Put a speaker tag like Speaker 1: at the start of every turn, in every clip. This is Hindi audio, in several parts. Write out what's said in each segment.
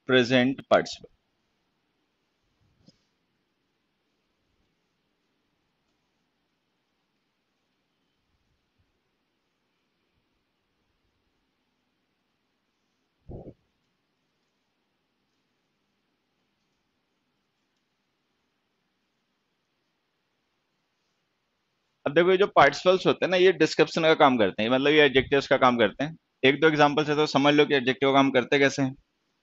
Speaker 1: Present participle. अब देखो ये जो पार्टिसिपल्स होते हैं ना, ये डिस्क्रिप्शन का काम करते हैं, मतलब ये एडजेक्टिव्स का काम करते हैं। एक दो एग्जांपल से तो समझ लो कि एडजेक्टिव का काम करते कैसे हैं।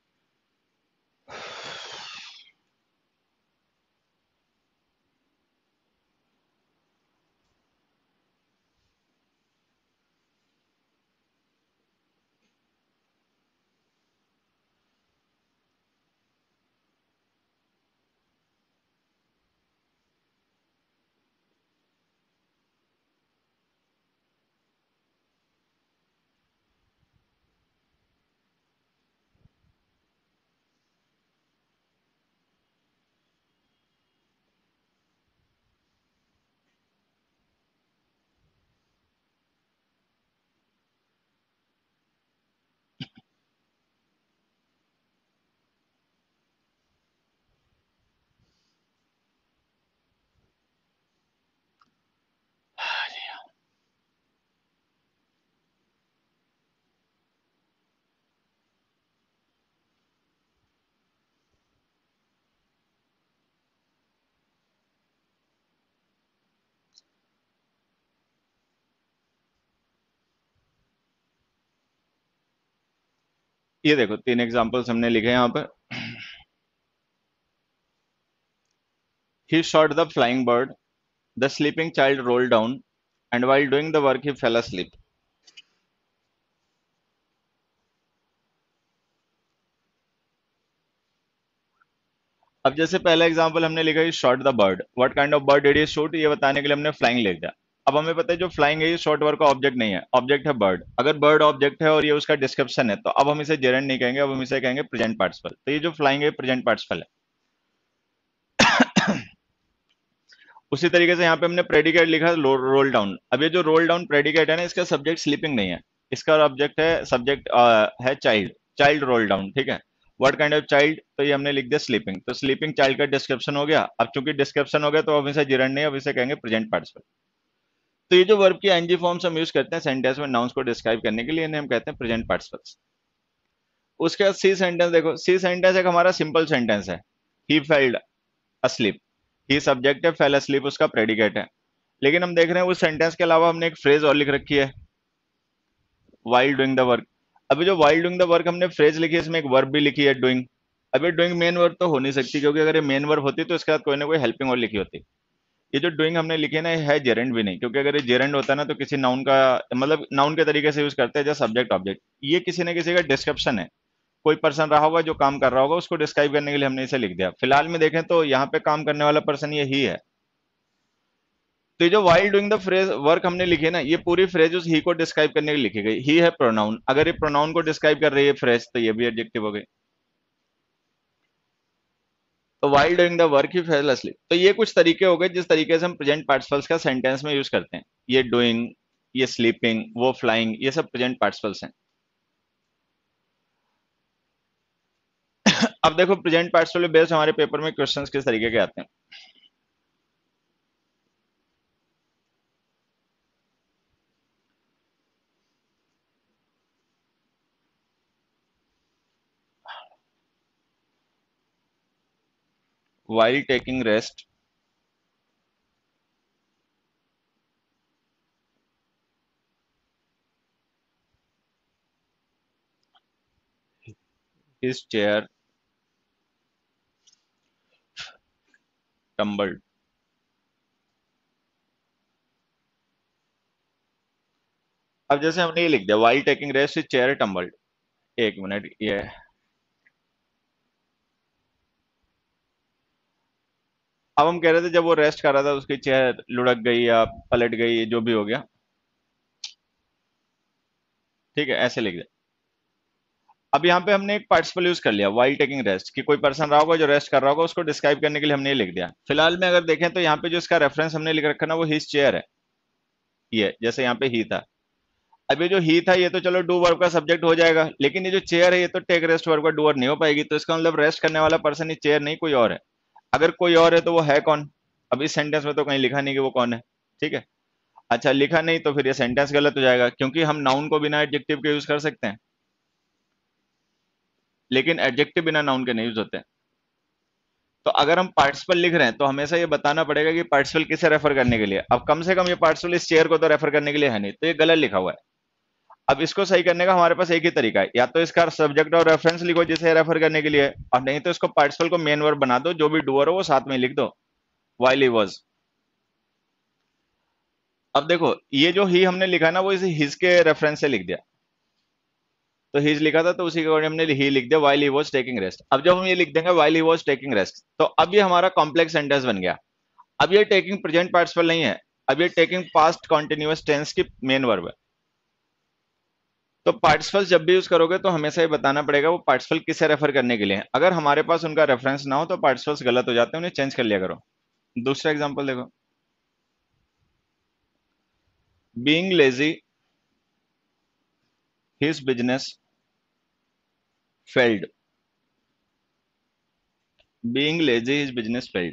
Speaker 1: ये देखो तीन एग्जांपल्स हमने लिखे हैं यहाँ पर। He shot the flying bird, the sleeping child rolled down, and while doing the work he fell asleep। अब जैसे पहला एग्जांपल हमने लिखा है shot the bird, what kind of bird did he shoot, ये बताने के लिए हमने फ्लाइंग लिख दिया। अब हमें पता है जो फ्लाइंग है ये शॉर्ट वर्ड का ऑब्जेक्ट नहीं है, ऑब्जेक्ट है बर्ड। अगर बर्ड ऑब्जेक्ट है और ये उसका डिस्क्रिप्शन है तो अब हम इसे जेरेंड नहीं कहेंगे, अब हम इसे कहेंगे प्रेजेंट पार्टिसिपल। तो ये जो फ्लाइंग है प्रेजेंट पार्टिसिपल है। उसी तरीके से यहाँ पे हमने प्रेडिकेट लिखा रोल डाउन। अब ये जो रोल डाउन प्रेडिकेट है ना, इसका सब्जेक्ट स्लीपिंग नहीं है, इसका ऑब्जेक्ट है, सब्जेक्ट है चाइल्ड, चाइल्ड रोल डाउन, ठीक है। व्हाट काइंड ऑफ चाइल्ड, तो ये हमने लिख दिया स्लीपिंग, तो स्लीपिंग चाइल्ड का डिस्क्रिप्शन हो गया। अब चूंकि डिस्क्रिप्शन हो गया तो अब इसे जिरंड नहीं, अब इसे कहेंगे प्रेजेंट पार्टिसिपल। तो ये जो वर्ब की एनजी फॉर्म्स हम यूज करते हैं सेंटेंस में नाउन्स को डिस्क्राइब करने के लिए, इन्हें हम कहते हैं प्रेजेंट पार्टिसिपल्स। उसके बाद सी सेंटेंस देखो, सी सेंटेंस एक हमारा सिंपल सेंटेंस है। He felled asleep, he subject है, फेल अस्लीप उसका प्रेडिकेट है। लेकिन हम देख रहे हैं उस सेंटेंस के अलावा हमने एक फ्रेज और लिख रखी है, वाइल डूइंग द वर्क। अभी जो वाइल डूइंग द वर्क हमने फ्रेज लिखी है, इसमें एक वर्ब भी लिखी है डूइंग। अभी डूइंग मेन वर्ब तो हो नहीं सकती, क्योंकि अगर ये मेन वर्ब होती तो इसके साथ कोई ना कोई हेल्पिंग और लिखी होती। ये जो डूइंग हमने लिखी है ना, ये है जेरेंड भी नहीं, क्योंकि अगर ये जेरेंड होता ना तो किसी नाउन का, मतलब नाउन के तरीके से यूज करते हैं जैसे सब्जेक्ट ऑब्जेक्ट। ये किसी न किसी का डिस्क्रिप्शन है, कोई पर्सन रहा होगा जो काम कर रहा होगा, उसको डिस्क्राइब करने के लिए हमने इसे लिख दिया। फिलहाल में देखें तो यहाँ पे काम करने वाला पर्सन ये ही है। तो ये जो while doing the phrase work हमने लिखी है ना, ये पूरी फ्रेज उस ही को डिस्क्राइब करने के लिए लिखी गई। ही है प्रोनाउन, अगर ये प्रोनाउन को डिस्क्राइब कर रही है फ्रेज तो ये भी एडजेक्टिव हो गई। तो while doing the work he fell asleep, तो ये कुछ तरीके हो गए जिस तरीके से हम प्रेजेंट पार्टिसिपल्स का सेंटेंस में यूज करते हैं। ये डूइंग, ये स्लीपिंग, वो फ्लाइंग, ये सब प्रेजेंट पार्टिसिपल्स हैं। अब देखो प्रेजेंट पार्टिसिपल बेस्ड हमारे पेपर में क्वेश्चंस किस तरीके के आते हैं। while taking rest, his chair tumbled। अब जैसे हमने ये लिख दिया while taking rest his chair tumbled, एक मिनट, ये अब हम कह रहे थे जब वो रेस्ट कर रहा था उसकी चेयर लुढ़क गई या पलट गई, जो भी हो गया, ठीक है, ऐसे लिख दिया। अब यहाँ पे हमने एक पार्टिसिपल यूज कर लिया while taking रेस्ट, कि कोई पर्सन रहा होगा जो रेस्ट कर रहा होगा, उसको डिस्क्राइब करने के लिए हमने ये लिख दिया। फिलहाल में अगर देखें तो यहाँ पे जो इसका रेफरेंस हमने लिख रखा ना, वो हिज चेयर है, ये जैसे यहाँ पे ही था। अब ये जो ही था ये तो चलो डू वर्ब का सब्जेक्ट हो जाएगा, लेकिन ये जो चेयर है ये तो टेक रेस्ट वर्ब का डूअर नहीं हो पाएगी, तो इसका मतलब रेस्ट करने वाला पर्सन ये चेयर नहीं कोई और है। अगर कोई और है तो वो है कौन? अब इस सेंटेंस में तो कहीं लिखा नहीं कि वो कौन है। ठीक है। अच्छा, लिखा नहीं तो फिर ये सेंटेंस गलत हो जाएगा, क्योंकि हम नाउन को बिना एडजेक्टिव के यूज कर सकते हैं, लेकिन एडजेक्टिव बिना नाउन के नहीं यूज होते हैं। तो अगर हम पार्टिसिपल लिख रहे हैं तो हमेशा ये बताना पड़ेगा कि पार्टिसिपल किसे रेफर करने के लिए। अब कम से कम ये पार्टिसिपल इस चेयर को तो रेफर करने के लिए है नहीं, तो ये गलत लिखा हुआ है। अब इसको सही करने का हमारे पास एक ही तरीका है, या तो इसका सब्जेक्ट और रेफरेंस लिखो जिसे रेफर करने के लिए, और नहीं तो इसको पार्टिसिपल को मेन वर्ब बना दो, जो भी डूअर हो वो साथ में लिख दो, व्हाइल ही वाज। अब देखो ये जो ही हमने लिखा ना वो इस हिज के रेफरेंस से लिख दिया, तो हिज लिखा था तो उसी के अकॉर्डिंग हमने ही लिख दिया while he was taking rest. अब जब हम ये लिख देंगे while he was taking rest, तो अब ये हमारा कॉम्प्लेक्स सेंटेंस बन गया। अब ये टेकिंग प्रेजेंट पार्टिसिपल नहीं है, अब ये टेकिंग पास्ट कॉन्टिन्यूअस टेंस की मेन वर्ब है। तो पार्टिसिपल्स जब भी यूज करोगे तो हमेशा ये बताना पड़ेगा वो पार्टिसिपल किसे रेफर करने के लिए है। अगर हमारे पास उनका रेफरेंस ना हो तो पार्टिसिपल्स गलत हो जाते हैं, उन्हें चेंज कर लिया करो। दूसरा एग्जांपल देखो, being lazy his business failed. Being lazy his business failed.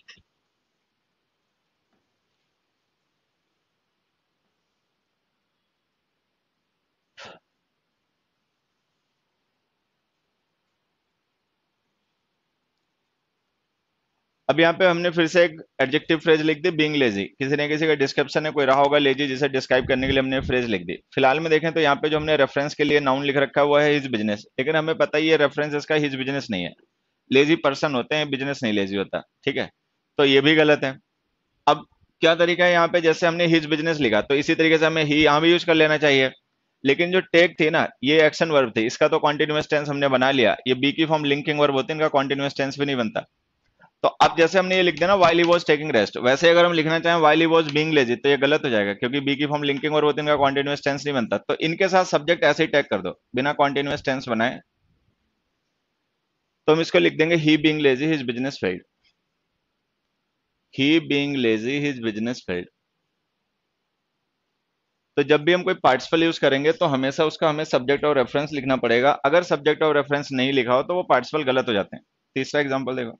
Speaker 1: अब यहाँ पे हमने फिर से एक एडजेक्टिव फ्रेज लिख दी, बीइंग लेजी। किसी ने किसी का डिस्क्रिप्शन है कोई रहा होगा लेजी, जिसे डिस्क्राइब करने के लिए हमने फ्रेज लिख दी। फिलहाल में देखें तो यहाँ पे जो हमने रेफरेंस के लिए नाउन लिख रखा है वो है हिज बिजनेस, लेकिन हमें पता ही है रेफरेंस इसका हिज बिजनेस नहीं है। लेजी पर्सन होते हैं, बिजनेस नहीं लेजी होता। ठीक है, तो ये भी गलत है। अब क्या तरीका है यहाँ पे, जैसे हमने हिज बिजनेस लिखा तो इसी तरीके से हमें ही यहाँ भी यूज कर लेना चाहिए। लेकिन जो टेक थी ना ये एक्शन वर्ब थी, इसका तो कॉन्टिन्यूअस टेंस हमने बना लिया, ये बी की फॉर्म लिंकिंग वर्ब होती है, इनका कॉन्टिन्यूअस टेंस भी नहीं बनता। तो अब जैसे हमने ये लिख दिया ना while he was taking rest, वैसे अगर हम लिखना चाहें while he was being lazy तो ये गलत हो जाएगा, क्योंकि बी की फॉर्म लिंकिंग वर्ब होती है, इनका कॉन्टिन्यूअस टेंस नहीं बनता। तो इनके साथ सब्जेक्ट ऐसे ही टैग कर दो बिना कॉन्टिन्यूअस टेंस बनाए। तो हम इसको लिख देंगे he being lazy his business failed. He being lazy his business failed. तो जब भी हम कोई पार्टिसिपल यूज करेंगे तो हमेशा उसका हमें सब्जेक्ट और रेफरेंस लिखना पड़ेगा। अगर सब्जेक्ट और रेफरेंस नहीं लिखा हो तो वो पार्टिसिपल गलत हो जाते हैं। तीसरा एग्जांपल देखो,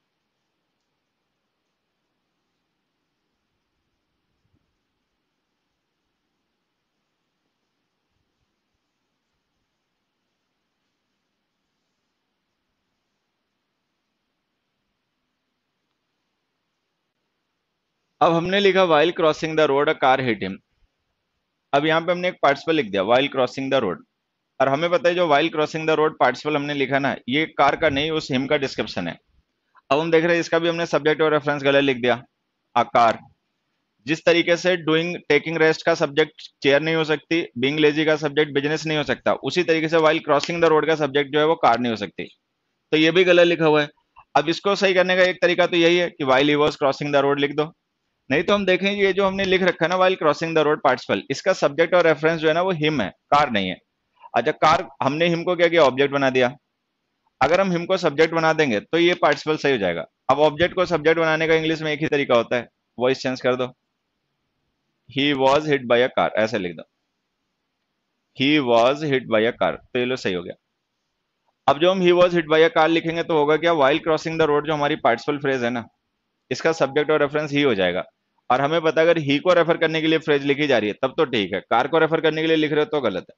Speaker 1: अब हमने लिखा while crossing the road a car hit him. अब यहाँ पे हमने एक पार्टिसिपल लिख दिया व्हाइल क्रॉसिंग द रोड, और हमें पता है जो while crossing the road participle हमने लिखा ना ये कार का नहीं उस हिम का डिस्क्रिप्शन है। अब हम देख रहे हैं इसका भी हमने सब्जेक्ट और रेफरेंस गलत लिख दिया, आ कार। जिस तरीके से डूइंग टेकिंग रेस्ट का सब्जेक्ट चेयर नहीं हो सकती, बीइंग लेजी का सब्जेक्ट बिजनेस नहीं हो सकता, उसी तरीके से व्हाइल क्रॉसिंग द रोड का सब्जेक्ट जो है वो कार नहीं हो सकती। तो ये भी गलत लिखा हुआ है। अब इसको सही करने का एक तरीका तो यही है कि while he was crossing the road लिख दो। नहीं तो हम देखें ये जो हमने लिख रखा है ना while crossing the road participle, इसका सब्जेक्ट और रेफरेंस जो है ना वो हिम है, कार नहीं है। अच्छा, कार हमने हिम को क्या किया, ऑब्जेक्ट बना दिया। अगर हम हिम को सब्जेक्ट बना देंगे तो ये पार्टिसिपल सही हो जाएगा। अब ऑब्जेक्ट को सब्जेक्ट बनाने का इंग्लिश में एक ही तरीका होता है, वॉइस चेंज कर दो, he was hit by a car ऐसे लिख दो, he was hit by a car, तो ये लो सही हो गया। अब जो हम he was hit by a car लिखेंगे तो होगा क्या, व्हाइल क्रॉसिंग द रोड जो हमारी पार्टिसिपल फ्रेज है ना इसका सब्जेक्ट और रेफरेंस ही हो जाएगा। और हमें पता है अगर ही को रेफर करने के लिए फ्रेज लिखी जा रही है तब तो ठीक है, कार को रेफर करने के लिए लिख रहे हो तो गलत है।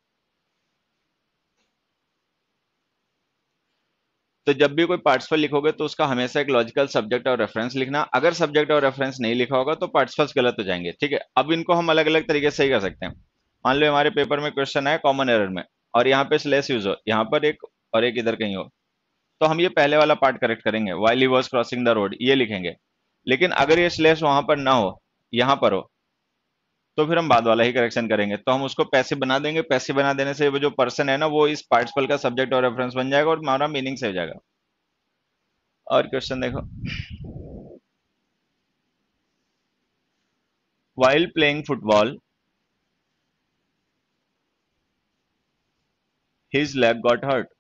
Speaker 1: तो जब भी कोई पार्टिसिपल लिखोगे तो उसका हमेशा एक लॉजिकल सब्जेक्ट और रेफरेंस लिखना। अगर सब्जेक्ट और रेफरेंस नहीं लिखा होगा तो पार्टिसिपल्स गलत हो जाएंगे। ठीक है, अब इनको हम अलग अलग तरीके से ही कर सकते हैं। मान लो हमारे पेपर में क्वेश्चन है कॉमन एरर में, और यहाँ पे स्लेस यूज हो, यहाँ पर एक और एक इधर कहीं हो, तो हम ये पहले वाला पार्ट करेक्ट करेंगे, while he was crossing the road ये लिखेंगे। लेकिन अगर ये स्लेस वहां पर ना हो, यहाँ पर हो, तो फिर हम बाद वाला ही करेक्शन करेंगे। तो हम उसको पैसिव बना देंगे, पैसिव बना देने से वो जो पर्सन है ना वो इस पार्टिसिपल का सब्जेक्ट और रेफरेंस बन जाएगा और हमारा मीनिंग से हो जाएगा। और क्वेश्चन देखो, while playing football his leg got hurt।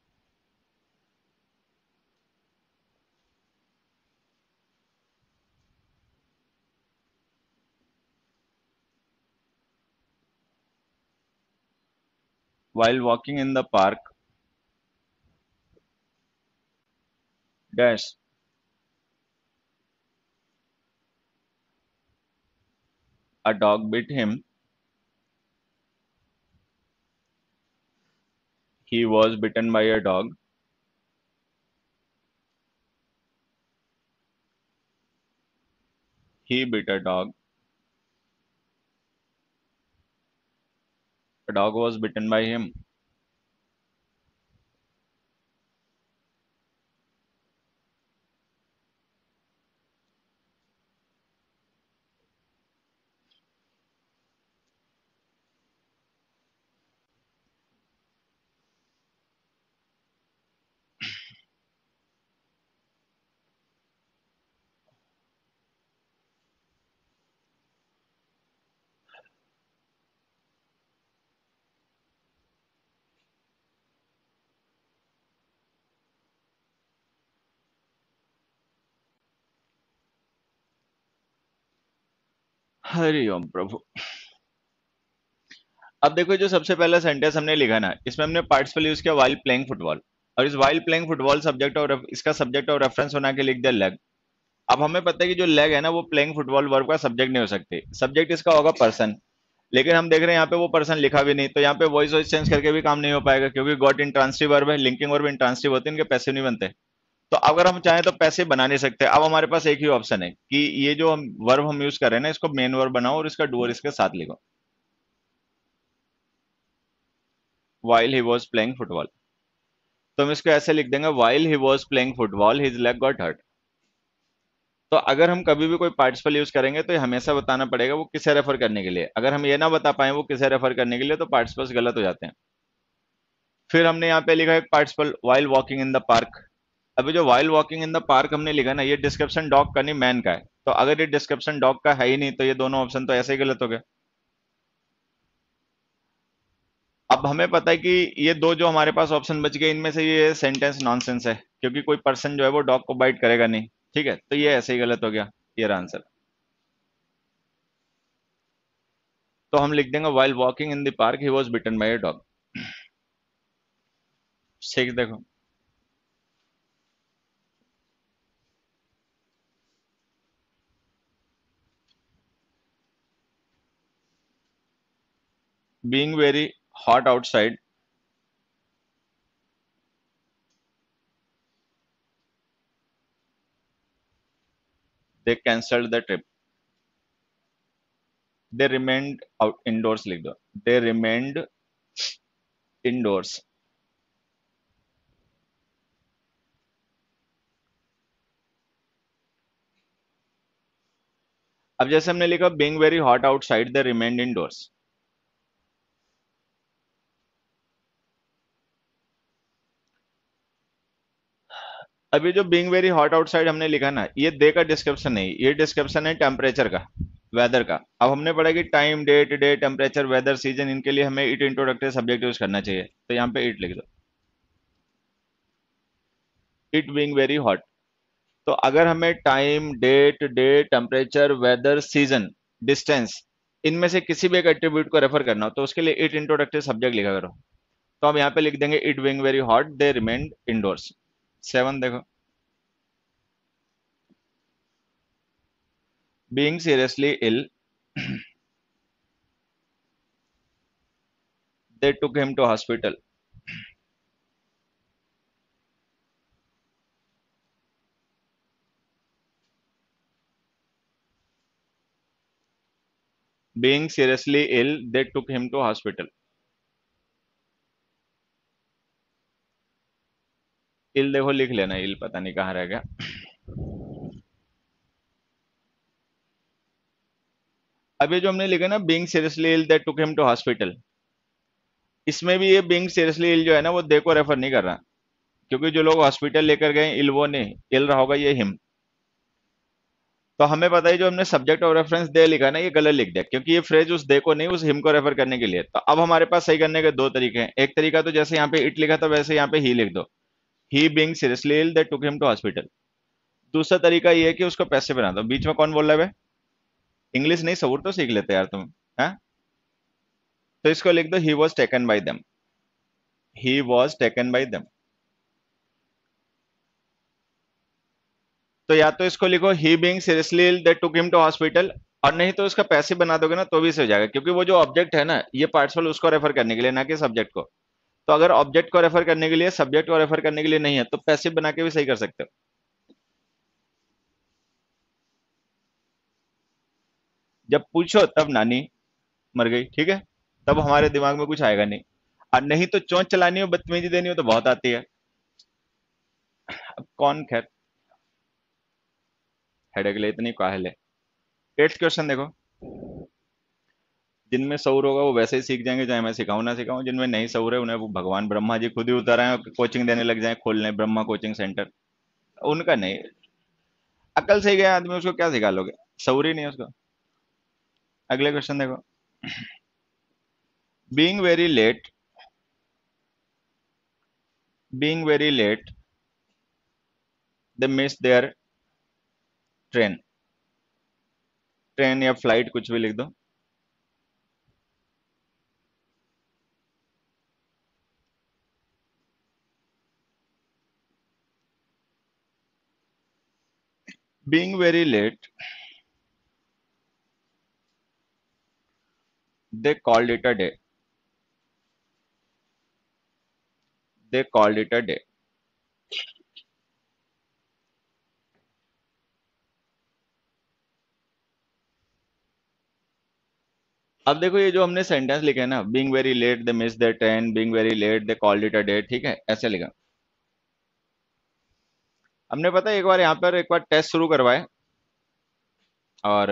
Speaker 1: while walking in the park dash a dog bit him. He was bitten by a dog. He bit a dog. A dog was bitten by him. Hari ओम प्रभु। अब देखो जो सबसे पहला सेंटेंस हमने लिखा ना, इसमें हमने पार्टिसिपल यूज किया वाइल प्लेइंग फुटबॉल, और इस वाइल प्लेइंग फुटबॉल सब्जेक्ट और इसका सब्जेक्ट और रेफरेंस बना के लिख दिया लेग। अब हमें पता है कि जो लेग है ना वो प्लेइंग फुटबॉल वर्ब का सब्जेक्ट नहीं हो सकते, सब्जेक्ट इसका होगा पर्सन। लेकिन हम देख रहे हैं यहाँ पे वो पर्सन लिखा भी नहीं, तो यहाँ पे वॉइस वॉइस चेंज करके भी काम नहीं हो पाएगा, क्योंकि गॉट इंट्रांसिटिव वर्ब है, लिंकिंग वर्ब इंट्रांसिटिव होते हैं, इनके पैसिव नहीं बनते। तो अगर हम चाहें तो पैसिव बना नहीं सकते। अब हमारे पास एक ही ऑप्शन है कि ये जो हम वर्ब हम यूज कर रहे हैं ना, इसको मेन वर्ब बनाओ और इसका डूअर इसके साथ लिखो। while he was playing football, तो हम इसको ऐसे लिख देंगे while he was playing football his leg got hurt। तो अगर हम कभी भी कोई पार्टिसिपल यूज करेंगे तो ये हमेशा बताना पड़ेगा वो किसे रेफर करने के लिए। अगर हम ये ना बता पाए वो किसे रेफर करने के लिए, तो पार्टिसिपल्स गलत हो जाते हैं। फिर हमने यहाँ पे लिखा एक participle while walking in the park। अभी जो while walking in the park हमने लिखा ना, ये डिस्क्रिप्शन डॉग का नहीं मैन का है, तो अगर ये डिस्क्रिप्शन डॉग का है ही नहीं तो ये दोनों ऑप्शन तो ऐसे ही गलत हो गए। अब हमें पता है कि ये दो जो हमारे पास ऑप्शन बच गए, इनमें से ये सेंटेंस नॉनसेंस है, क्योंकि कोई पर्सन जो है वो डॉग को बाइट करेगा नहीं। ठीक है, तो ये ऐसे ही गलत हो गया, ये आंसर। तो हम लिख देंगे while walking in the park he was bitten by a dog। ठीक, देखो being very hot outside they cancelled the trip। they remained out indoors, लिख दो they remained indoors। अब जैसे हमने लिखा being very hot outside they remained indoors। अभी जो बीइंग वेरी हॉट आउटसाइड हमने लिखा ना, ये डे का डिस्क्रिप्शन नहीं, ये डिस्क्रिप्शन है टेम्परेचर का, वेदर का। अब हमने पढ़ा कि time, date, day, temperature, weather, season, इनके लिए हमें इट इंट्रोडक्टरी सब्जेक्ट यूज करना चाहिए, तो यहाँ पे इट लिख दो, इट बीइंग वेरी हॉट। तो अगर हमें time, date, day, temperature, weather, season, distance, इनमें से किसी भी एक एट्रीब्यूट को रेफर करना हो तो उसके लिए इट इंट्रोडक्टरी सब्जेक्ट लिखा करो। तो हम यहाँ पे लिख देंगे it being very hot they remained indoors. 7 देखो, being seriously ill they took him to hospital। being seriously ill they took him to hospital। इल देखो लिख लेना, इल पता नहीं कहाँ रह गया। अब ये जो हमने लिखा ना being seriously ill they took him to hospital, इसमें भी ये being seriously ill जो है ना वो दे को रेफर नहीं कर रहा, क्योंकि जो लोग हॉस्पिटल लेकर गए इल वो नहीं, इल रहा होगा ये हिम। तो हमें पता है जो हमने सब्जेक्ट और रेफरेंस दे लिखा ना, ये गलत लिख दिया, क्योंकि ये फ्रेज उस दे को नहीं उस हिम को रेफर करने के लिए। तो अब हमारे पास सही करने के दो तरीके हैं। एक तरीका तो जैसे यहाँ पे इट लिखा था वैसे यहाँ पे ही लिख दो, he being seriously ill they took him to hospital. दूसरा तरीका ये है कि उसको पैसे बना दो। बीच में कौन बोल रहा है? इंग्लिश नहीं, सबूर तो सीख लेते यार तुम। है तो इसको लिख दो he was taken by them. He was taken by them. तो या तो इसको लिखो he being seriously ill they took him to hospital, और नहीं तो इसका पैसिव बना दोगे ना तो भी सही हो जाएगा, क्योंकि वो जो ऑब्जेक्ट है ना ये पार्टिसिपल उसको रेफर करने के लिए, ना कि सब्जेक्ट को। तो अगर ऑब्जेक्ट को रेफर करने के लिए, सब्जेक्ट को रेफर करने के लिए नहीं है, तो पैसिव बना के भी सही कर सकते हो। जब पूछो तब नानी मर गई, ठीक है, तब हमारे दिमाग में कुछ आएगा नहीं। और नहीं तो चोंच चलानी हो, बदतमीजी देनी हो तो बहुत आती है। अब कौन, खैर, हेडेक ले इतनी काहल है। 8th क्वेश्चन देखो। जिनमें सऊर होगा वो वैसे ही सीख जाएंगे, चाहे मैं सिखाऊं ना सिखाऊं। जिनमें नहीं सऊर है उन्हें वो भगवान ब्रह्मा जी खुद ही उतर आए और कोचिंग देने लग जाए, खोलने ब्रह्मा कोचिंग सेंटर। उनका नहीं, अकल से ही गया आदमी, उसको क्या सिखा लोगे, सऊर ही नहीं है उसको। अगले क्वेश्चन देखो। Being very late, being very late they miss their train, train या फ्लाइट कुछ भी लिख दो। Being very late they called it a day, they called it a day. अब देखो ये जो हमने सेंटेंस लिखे है ना, being very late they miss their train, being very late they called it a day, ठीक है, ऐसे लिखा। हमने पता है एक बार यहाँ पर एक बार टेस्ट शुरू करवाए, और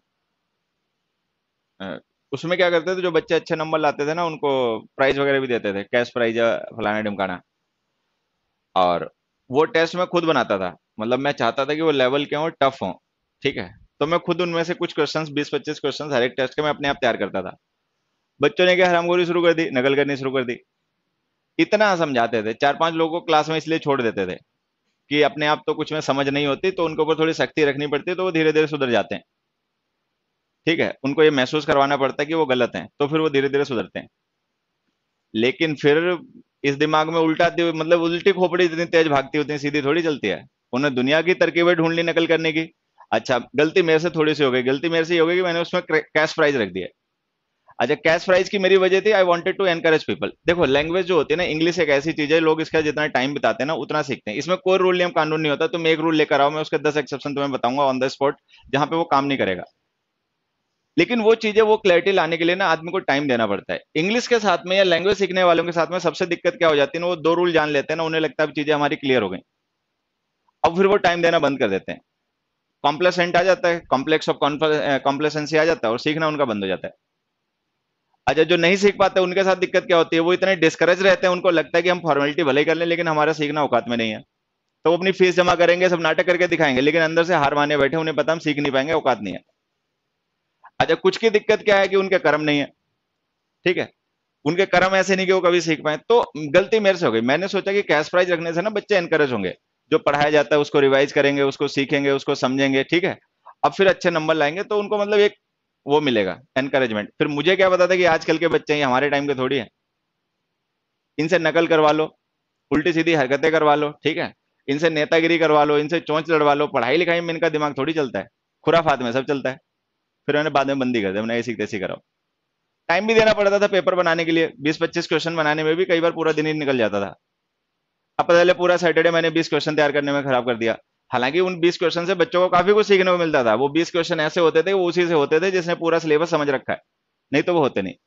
Speaker 1: अ, उसमें क्या करते थे, जो बच्चे अच्छे नंबर लाते थे ना उनको प्राइज वगैरह भी देते थे, कैश प्राइज या फलाना ढिमकाना। और वो टेस्ट मैं खुद बनाता था, मतलब मैं चाहता था कि वो लेवल के हों, टफ हों, ठीक है। तो मैं खुद उनमें से कुछ क्वेश्चंस, 20-25 क्वेश्चंस हर एक टेस्ट के मैं अपने आप तैयार करता था। बच्चों ने क्या हरामखोरी शुरू कर दी, नकल करनी शुरू कर दी। इतना समझाते थे, 4-5 लोगों को क्लास में इसलिए छोड़ देते थे कि अपने आप तो कुछ में समझ नहीं होती, तो उनके ऊपर थोड़ी सख्ती रखनी पड़ती है, तो वो धीरे धीरे सुधर जाते हैं, ठीक है। उनको ये महसूस करवाना पड़ता है कि वो गलत हैं, तो फिर वो धीरे धीरे सुधरते हैं। लेकिन फिर इस दिमाग में उल्टा, मतलब उल्टी खोपड़ी इतनी तेज भागती होती है, सीधी थोड़ी चलती है। उन्हें दुनिया की तरकीबें ढूंढ ली नकल करने की। अच्छा, गलती मेरे से थोड़ी सी हो गई, गलती मेरे से ये हो गई कि मैंने उसमें कैश प्राइज रख दिया। अच्छा, कैश प्राइज की मेरी वजह थी, I wanted to encourage people. देखो लैंग्वेज जो होती है ना, इंग्लिश एक ऐसी चीज है, लोग इसका जितना टाइम बिताते हैं ना उतना सीखते हैं। इसमें कोई रूल नियम कानून नहीं होता, तुम एक रूल लेकर आओ, मैं उसके 10 एक्सेप्शन तुम्हें बताऊंगा ऑन द स्पॉट, जहां पे वो काम नहीं करेगा। लेकिन वो चीजें, वो क्लैरिटी लाने के लिए ना आदमी को टाइम देना पड़ता है। इंग्लिश के साथ में या लैंग्वेज सीखने वालों के साथ में सबसे दिक्कत क्या हो जाती है ना, वो दो रूल जान लेते हैं ना, उन्हें लगता है अब चीजें हमारी क्लियर हो गई। अब फिर वो टाइम देना बंद कर देते हैं। कॉम्प्लेसेंट आ जाता है, कॉम्प्लेक्स ऑफ कॉम्प्लेसेंसी आ जाता है, और सीखना उनका बंद हो जाता है। अच्छा, जो नहीं सीख पाते उनके साथ दिक्कत क्या होती है, वो इतने डिस्करेज रहते हैं, उनको लगता है कि हम फॉर्मेलिटी भले ही कर लें लेकिन हमारा सीखना औकात में नहीं है। तो वो अपनी फीस जमा करेंगे, सब नाटक करके दिखाएंगे, लेकिन अंदर से हार माने बैठे, उन्हें पता हम सीख नहीं पाएंगे, औकात नहीं है। अच्छा, कुछ की दिक्कत क्या है कि उनके कर्म नहीं है, ठीक है। उनके कर्म ऐसे नहीं कि वो कभी सीख पाए। तो गलती मेरे से हो गई, मैंने सोचा कि कैश प्राइज रखने से ना बच्चे एनकरेज होंगे, जो पढ़ाया जाता है उसको रिवाइज करेंगे, उसको सीखेंगे, उसको समझेंगे, ठीक है। अब फिर अच्छे नंबर लाएंगे तो उनको मतलब एक वो मिलेगा, एनकरेजमेंट। फिर मुझे क्या पता था कि आजकल के बच्चे ही हमारे टाइम के थोड़ी है। इनसे नकल करवा लो, उल्टी सीधी हरकतें करवा लो, ठीक है, इनसे नेतागिरी करवा लो, इनसे चोंच लड़वा लो, पढ़ाई लिखाई में इनका दिमाग थोड़ी चलता है, खुराफात में सब चलता है। फिर मैंने बाद में बंदी कर दिया, मैंने ऐसी तैसी कराओ। टाइम भी देना पड़ता था पेपर बनाने के लिए, 20-25 क्वेश्चन बनाने में भी कई बार पूरा दिन ही निकल जाता था। अब पता चले पूरा सैटरडे मैंने 20 क्वेश्चन तैयार करने में खराब कर दिया। हालांकि उन 20 क्वेश्चन से बच्चों को काफी कुछ सीखने को मिलता था। वो 20 क्वेश्चन ऐसे होते थे, वो उसी से होते थे जिसने पूरा सिलेबस समझ रखा है, नहीं तो वो होते नहीं।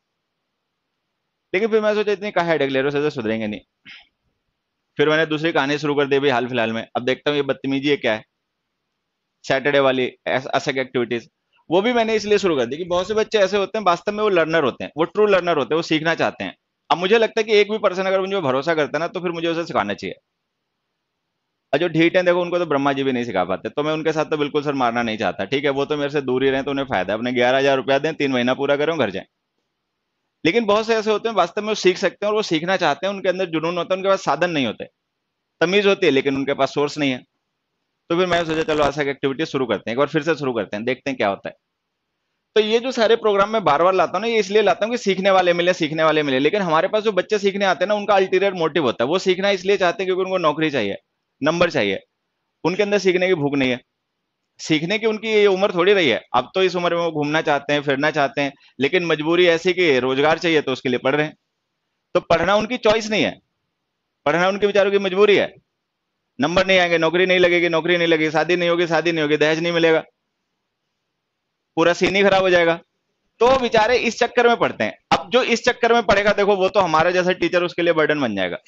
Speaker 1: लेकिन फिर मैं सोचा इतनी कहा हेडेक ले रहे हो, से सुधरेंगे नहीं। फिर मैंने दूसरी कहानी शुरू कर दी भाई हाल फिलहाल में। अब देखता हूँ ये बदतमीजी है क्या है, सैटरडे वाली असक एक्टिविटीज। वो भी मैंने इसलिए शुरू कर दी कि बहुत से बच्चे ऐसे होते हैं, वास्तव में वो लर्नर होते हैं, वो ट्रू लर्नर होते हैं, वो सीखना चाहते हैं। अब मुझे लगता है कि एक भी पर्सन अगर मुझे भरोसा करता है ना, तो फिर मुझे उसे सिखाना चाहिए। और जो ढीठ है देखो, उनको तो ब्रह्मा जी भी नहीं सिखा पाते, तो मैं उनके साथ तो बिल्कुल सर मारना नहीं चाहता, ठीक है। वो तो मेरे से दूर ही रहे तो उन्हें फायदा है, अपने 11,000 रुपया दें, 3 महीना पूरा करें, घर जाए। लेकिन बहुत से ऐसे होते हैं वास्तव में वो सीख सकते हैं और वो सीखना चाहते हैं, उनके अंदर जुनून होता है, उनके पास साधन नहीं होते, तमीज होती है लेकिन उनके पास सोर्स नहीं है। तो फिर मैंने सोचा चलो ऐसा एक्टिविटी शुरू करते हैं, एक बार फिर से शुरू करते हैं, देखते हैं क्या होता है। तो ये जो सारे प्रोग्राम मैं बार बार लाता हूँ ना, ये इसलिए लाता हूँ कि सीखने वाले मिले, सीखने वाले मिले। लेकिन हमारे पास जो बच्चे सीखने आते हैं ना, उनका अल्टीरियर मोटिव होता है, वो सीखना इसलिए चाहते हैं क्योंकि उनको नौकरी चाहिए, नंबर चाहिए। उनके अंदर सीखने की भूख नहीं है। सीखने की उनकी ये उम्र थोड़ी रही है। अब तो इस उम्र में वो घूमना चाहते हैं, फिरना चाहते हैं, लेकिन मजबूरी ऐसी कि रोजगार चाहिए, तो उसके लिए पढ़ रहे हैं। तो पढ़ना उनकी चॉइस नहीं है, पढ़ना उनके बेचारों की मजबूरी है। नंबर नहीं आएंगे, नौकरी नहीं लगेगी, नौकरी नहीं लगेगी, शादी नहीं होगी, शादी नहीं होगी, दहेज नहीं मिलेगा, पूरा सीन ही खराब हो जाएगा। तो बेचारे इस चक्कर में पढ़ते हैं। अब जो इस चक्कर में पढ़ेगा, देखो वो तो हमारा जैसा टीचर उसके लिए बर्डन बन जाएगा।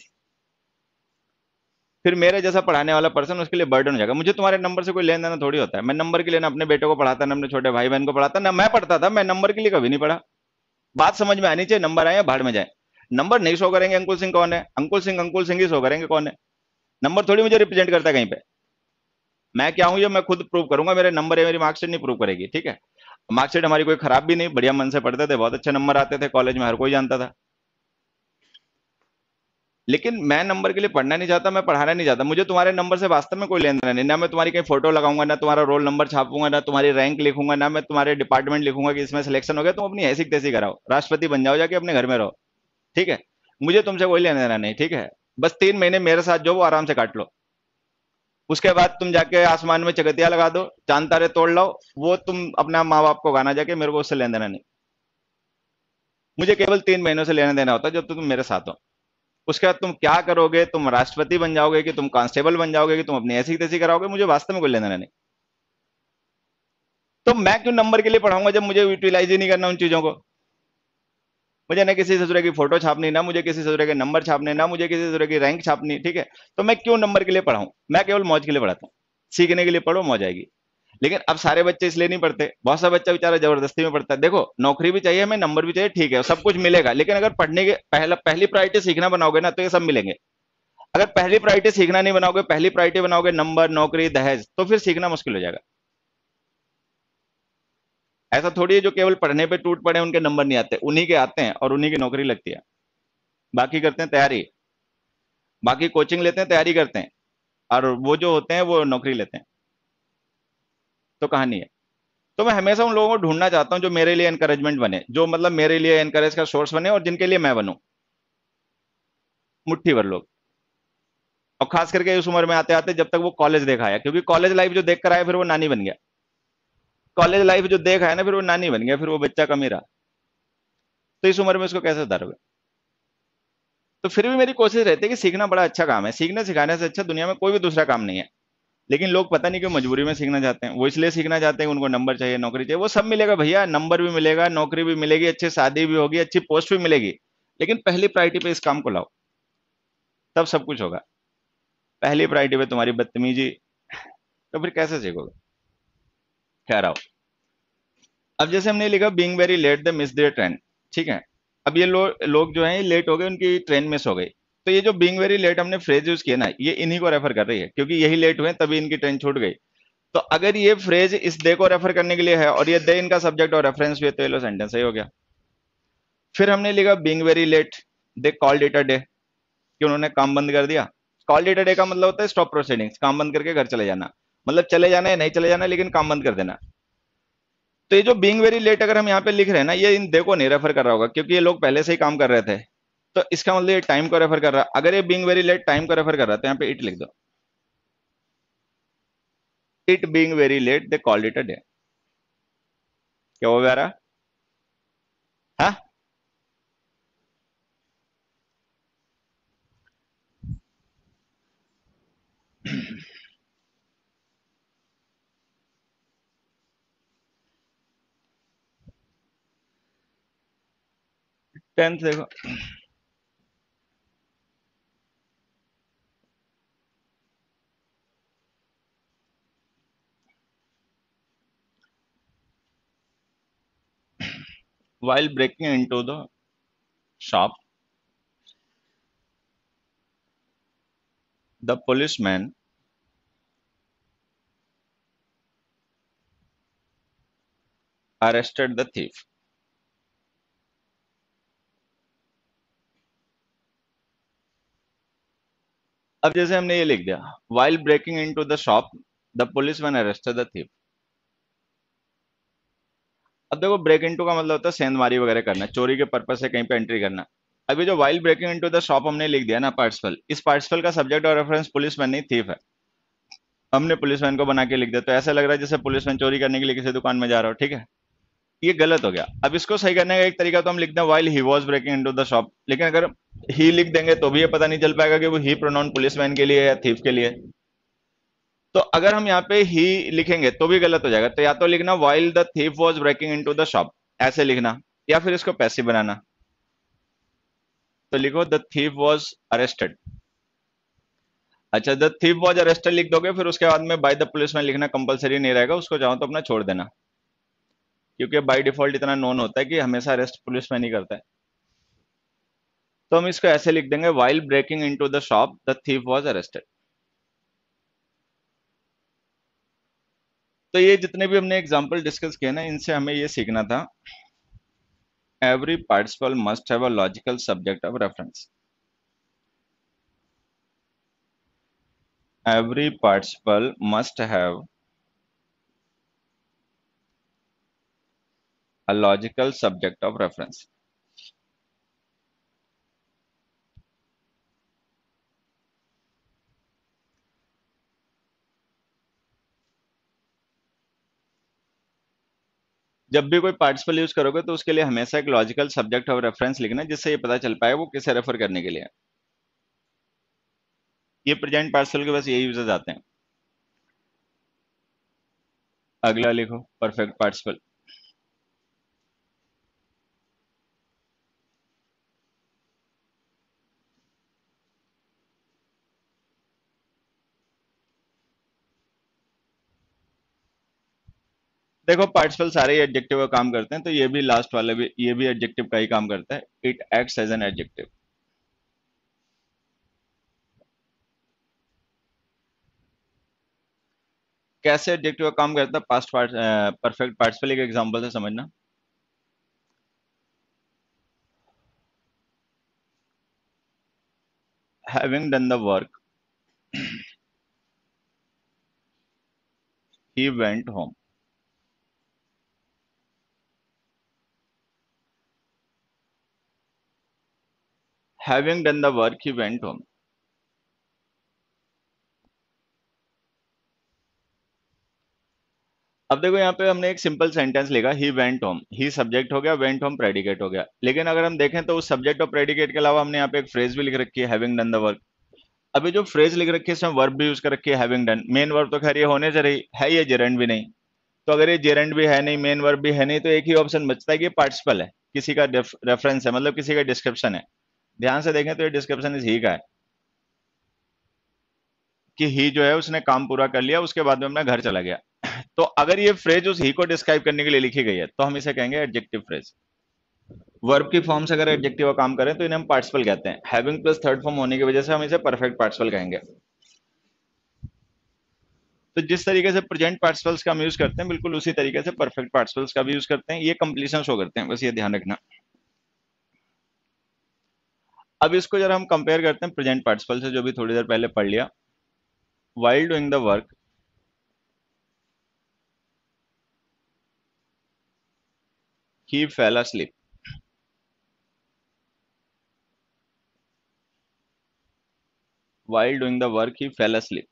Speaker 1: फिर मेरे जैसा पढ़ाने वाला पर्सन उसके लिए बर्डन हो जाएगा। मुझे तुम्हारे नंबर से कोई लेन देना थोड़ी होता है। मैं नंबर के लिए ना अपने बेटे को पढ़ाता, ना अपने छोटे भाई बहन को पढ़ाता, ना मैं पढ़ता था। मैं नंबर के लिए कभी नहीं पढ़ा। बात समझ में आनी चाहिए, नंबर आए या भाड़ में जाए। नंबर नहीं शो करेंगे अंकुल सिंह कौन है, अंकुल सिंह ही शो करेंगे कौन है। नंबर थोड़ी मुझे रिप्रेजेंट करता है कहीं पे। मैं क्या हूं ये मैं खुद प्रूव करूंगा। मेरे नंबर है, मेरी मार्कशीट नहीं प्रूव करेगी, ठीक है। मार्कशीट हमारी कोई खराब भी नहीं, बढ़िया मन से पढ़ते थे, बहुत अच्छे नंबर आते थे कॉलेज में, हर कोई जानता था। लेकिन मैं नंबर के लिए पढ़ना नहीं चाहता, मैं पढ़ाना नहीं चाहता। मुझे तुम्हारे नंबर से वास्तव में कोई लेन देना नहीं। ना मैं तुम्हारी कहीं फोटो लगाऊंगा, ना तुम्हारा रोल नंबर छापूंगा, ना तुम्हारी रैंक लिखूंगा, ना मैं तुम्हारे डिपार्टमेंट लिखूंगा कि इसमें सिलेक्शन हो गया, तुम अपनी ऐसी तैसी कराओ, राष्ट्रपति बन जाओ, जाके अपने घर में रहो, ठीक है। मुझे तुमसे कोई लेना देना नहीं, ठीक है। बस 3 महीने मेरे साथ जो वो आराम से काट लो। उसके बाद तुम जाके आसमान में चकतिया लगा दो, चांद तारे तोड़ लो, वो तुम अपना माँ बाप को गाना जाके, मेरे को उससे लेना देना नहीं। मुझे केवल 3 महीनों से लेना देना होता है, जब तक तुम मेरे साथ हो। उसके बाद तुम क्या करोगे, तुम राष्ट्रपति बन जाओगे कि तुम कांस्टेबल बन जाओगे कि तुम अपनी ऐसी तैसी कराओगे, मुझे वास्तव में कोई लेना देना नहीं। तो मैं क्यों नंबर के लिए पढ़ाऊंगा जब मुझे यूटिलाइज ही नहीं करना उन चीजों को। मुझे ना किसी ससुरे की फोटो छापनी, ना मुझे किसी ससुरे के नंबर छापने, ना मुझे किसी ससुरे की रैंक छापनी, ठीक है। तो मैं क्यों नंबर के लिए पढ़ाऊं। मैं केवल मौज के लिए पढ़ाता हूँ। सीखने के लिए पढ़ो, मौज आएगी। लेकिन अब सारे बच्चे इसलिए नहीं पढ़ते। बहुत सा बच्चा बेचारा जबरदस्ती में पढ़ता है। देखो, नौकरी भी चाहिए हमें, नंबर भी चाहिए, ठीक है, सब कुछ मिलेगा। लेकिन अगर पढ़ने के पहली प्रायोरिटी सीखना बनाओगे ना, तो ये सब मिलेंगे। अगर पहली प्रायोरिटी सीखना नहीं बनाओगे, पहली प्रायोरिटी बनाओगे नंबर, नौकरी, दहेज, तो फिर सीखना मुश्किल हो जाएगा। ऐसा थोड़ी है जो केवल पढ़ने पे टूट पड़े उनके नंबर नहीं आते, उन्हीं के आते हैं और उन्हीं की नौकरी लगती है। बाकी करते हैं तैयारी, बाकी कोचिंग लेते हैं, तैयारी करते हैं, और वो जो होते हैं वो नौकरी लेते हैं। तो कहानी है। तो मैं हमेशा उन लोगों को ढूंढना चाहता हूँ जो मेरे लिए एनकरेजमेंट बने, जो मतलब मेरे लिए एनकरेज का सोर्स बने, और जिनके लिए मैं बनूं। मुट्ठी भर लोग। और खास करके उस उम्र में आते आते, जब तक वो कॉलेज देखा है, क्योंकि कॉलेज लाइफ जो देख कर आया, फिर वो नानी बन गया। कॉलेज लाइफ जो देखा है ना, फिर वो नानी बन गया, फिर वो बच्चा कम ही रहा। तो इस उम्र में उसको कैसे सुधारोगे। तो फिर भी मेरी कोशिश रहती है कि सीखना बड़ा अच्छा काम है। सीखने सिखाने से अच्छा दुनिया में कोई भी दूसरा काम नहीं है। लेकिन लोग पता नहीं क्यों मजबूरी में सीखना चाहते हैं। वो इसलिए सीखना चाहते हैं कि उनको नंबर चाहिए, नौकरी चाहिए। वो सब मिलेगा भैया, नंबर भी मिलेगा, नौकरी भी मिलेगी, अच्छी शादी भी होगी, अच्छी पोस्ट भी मिलेगी। लेकिन पहली प्रायोरिटी पे इस काम को लाओ, तब सब कुछ होगा। पहली प्रायोरिटी पे तुम्हारी बदतमीजी, तो फिर कैसे सीखोगे। खैर आओ। अब जैसे हमने लिखा being very late the miss their train, ठीक है। अब ये लोग जो हैं लेट हो गए, उनकी ट्रेन मिस हो गई। तो ये जो बीइंग वेरी लेट हमने फ्रेज यूज किया ना, ये इन्हीं को रेफर कर रही है, क्योंकि यही लेट हुए तभी इनकी ट्रेन छूट गई। तो अगर ये फ्रेज इस दे को रेफर करने के लिए है, और ये दे इनका सब्जेक्ट और रेफरेंस भी है, तो ये लो सेंटेंस सही हो गया। फिर हमने लिखा being very late they called it a day, कि उन्होंने काम बंद कर दिया। कॉल्ड इट अ डे का मतलब होता है स्टॉप प्रोसीडिंग्स, काम बंद करके घर चले जाना। मतलब चले जाना है, नहीं चले जाना, लेकिन काम बंद कर देना। तो ये जो बीइंग वेरी लेट अगर हम यहाँ पे लिख रहे हैं ना, ये इन दे को नहीं रेफर कर रहा होगा, क्योंकि ये लोग पहले से ही काम कर रहे थे। तो इसका मतलब ये टाइम को रेफर कर रहा है। अगर ये बीइंग वेरी लेट टाइम को रेफर कर रहा है, तो यहाँ पे इट लिख दो। It being very late they called it a day. क्या हो गया रहा। हाँ, टेंथ देखो। while breaking into the shop, the policeman arrested the thief. अब जैसे हमने ये लिख दिया, while breaking into the shop, the policeman arrested the thief। अब देखो ब्रेक इनटू का मतलब होता है सेंधमारी वगैरह करना, चोरी के पर्पज से कहीं पे एंट्री करना। अभी जो while breaking into the shop हमने लिख दिया ना पार्टिसिपल, इस पार्टिसिपल का सब्जेक्ट और रेफरेंस पुलिसमैन नहीं थीफ है। हमने पुलिसमैन को बना के लिख दिया तो ऐसा लग रहा है जैसे पुलिसमैन चोरी करने के लिए किसी दुकान में जा रहा हो, ठीक है। ये गलत हो गया। अब इसको सही करने का एक तरीका तो हम लिख दें while he was breaking into the shop, लेकिन अगर ही लिख देंगे तो भी ये पता नहीं चल पाएगा कि वो ही प्रोनाउन पुलिसमैन के लिए है या थीफ के लिए। तो अगर हम यहाँ पे ही लिखेंगे तो भी गलत हो जाएगा। तो या तो लिखना while the thief was breaking into the shop, ऐसे लिखना, या फिर इसको पैसिव बनाना। तो लिखो द थीफ वॉज अरेस्टेड। अच्छा, द थीफ वॉज अरेस्टेड लिख दोगे, फिर उसके बाद में बाय द पुलिसमैन लिखना कंपलसरी नहीं रहेगा, उसको चाहो तो अपना छोड़ देना, क्योंकि बाय डिफॉल्ट इतना नोन होता है कि हमेशा अरेस्ट पुलिसमैन ही करता है। तो हम इसको ऐसे लिख देंगे while breaking into the shop the thief was arrested. तो ये जितने भी हमने एग्जाम्पल डिस्कस किए ना, इनसे हमें ये सीखना था, every participle must have a logical subject of reference. Every participle must have a logical subject of reference. जब भी कोई पार्टिसिपल यूज करोगे तो उसके लिए हमेशा एक लॉजिकल सब्जेक्ट ऑफ रेफरेंस लिखना, जिससे ये पता चल पाए वो किसे रेफर करने के लिए है। ये प्रेजेंट पार्टिसिपल के बस यही यूजेस आते हैं। अगला लिखो परफेक्ट पार्टिसिपल। देखो पार्टिसिपल सारे ही एडजेक्टिव का काम करते हैं, तो ये भी लास्ट वाला भी, ये भी एडजेक्टिव का ही काम करता है। It acts as an adjective. कैसे एडजेक्टिव का काम करता है पास्ट पार्ट परफेक्ट पार्टिसिपल, एक एग्जांपल से समझना। Having done the work he went home. Having done the work he went home. अब देखो यहाँ पे हमने एक सिंपल सेंटेंस लिखा, he went home, he subject हो गया, वेंट होम प्रेडिकेट हो गया। लेकिन अगर हम देखें तो उस सब्जेक्ट और प्रेडिकेट के अलावा हमने यहाँ पे एक फ्रेज भी लिख रखी है, हैविंग डन द वर्क। अभी जो फ्रेज लिख रखी है इसमें वर्ब भी यूज कर रखी है, हैविंग डन। मेन वर्ब तो खैर ये होने से रही है, ये जेरेंड भी नहीं। तो अगर ये जेरेंड भी है नहीं, मेन वर्ब भी है नहीं, तो एक ही ऑप्शन बचता है कि ये पार्टिसिपल है, किसी का रेफरेंस है, मतलब किसी का डिस्क्रिप्शन है। ध्यान से देखें तो ये डिस्क्रिप्शन इस ही का है, कि ही जो है उसने काम पूरा कर लिया, उसके बाद में अपना घर चला गया। तो अगर ये फ्रेज उस ही को डिस्क्राइब करने के लिए लिखी गई है तो हम इसे कहेंगे एडजेक्टिव फ्रेज। वर्ब की फॉर्म से अगर एडजेक्टिव का काम करें तो इन्हें हम पार्टिसिपल कहते हैं। हैविंग प्लस थर्ड फॉर्म होने की वजह से हम इसे परफेक्ट पार्टिसिपल कहेंगे। तो जिस तरीके से प्रेजेंट पार्टिसिपल्स का हम यूज करते हैं, बिल्कुल उसी तरीके से परफेक्ट पार्टिसिपल्स का भी यूज करते हैं। ये कंप्लीशन शो करते हैं, बस ये ध्यान रखना। अब इसको जरा हम कंपेयर करते हैं प्रेजेंट पार्टिसिपल से, जो भी थोड़ी देर पहले पढ़ लिया। While doing the work he fell asleep। While doing the work he fell asleep।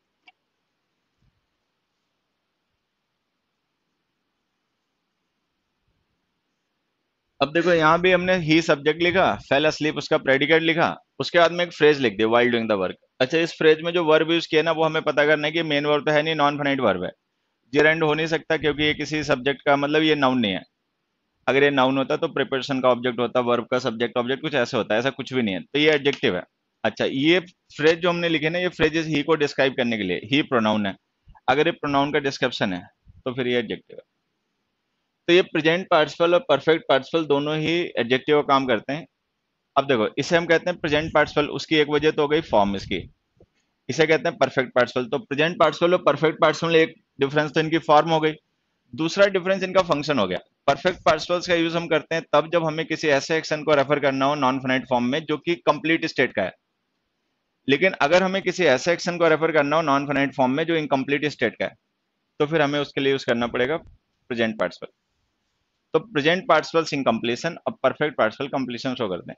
Speaker 1: अब देखो यहाँ भी हमने ही सब्जेक्ट लिखा, फेल asleep उसका प्रेडिकेट लिखा, उसके बाद में एक फ्रेज लिख दिया while doing the work। अच्छा, इस फ्रेज में जो वर्ब यूज किया ना, वो हमें पता करना है कि मेन वर्ब तो है नहीं, नॉन फाइनाइट वर्ब है। जेरेंड हो नहीं सकता क्योंकि ये किसी सब्जेक्ट का, मतलब ये नाउन नहीं है। अगर ये नाउन होता तो प्रिपरेशन का ऑब्जेक्ट होता, वर्ब का सब्जेक्ट ऑब्जेक्ट कुछ ऐसे होता है, ऐसा कुछ भी नहीं है, तो ये एडजेक्टिव है। अच्छा, ये फ्रेज जो हमने लिखे ना, ये फ्रेजेस ही को डिस्क्राइब करने के लिए, ही प्रोनाउन है। अगर ये प्रोनाउन का डिस्क्रिप्शन है तो फिर ये एडजेक्टिव है। तो ये प्रेजेंट पार्टिसिपल और परफेक्ट पार्टिसिपल दोनों ही एडजेक्टिव का काम करते हैं। अब देखो इसे हम कहते हैं प्रेजेंट पार्टिसिपल, उसकी एक वजह तो हो गई फॉर्म इसकी। इसे कहते हैं परफेक्ट पार्टिसिपल। तो प्रेजेंट पार्टिसिपल और परफेक्ट पार्टिसिपल एक डिफरेंस तो इनकी फॉर्म हो गई, दूसरा डिफरेंस इनका फंक्शन हो गया। परफेक्ट पार्टिसिपल्स का यूज हम करते हैं तब जब हमें किसी ऐसे एक्शन को रेफर करना हो नॉन फाइनाइट फॉर्म में जो कि कंप्लीट स्टेट का है। लेकिन अगर हमें किसी ऐसे एक्शन को रेफर करना हो नॉन फाइनाइट फॉर्म में जो इनकम्प्लीट स्टेट का है, तो फिर हमें उसके लिए यूज करना पड़ेगा प्रेजेंट पार्टिसिपल। तो प्रेजेंट पार्टिसिपल्स इन कंप्लीशन, अब परफेक्ट पार्टिसिपल कंप्लीशन शो करते हैं।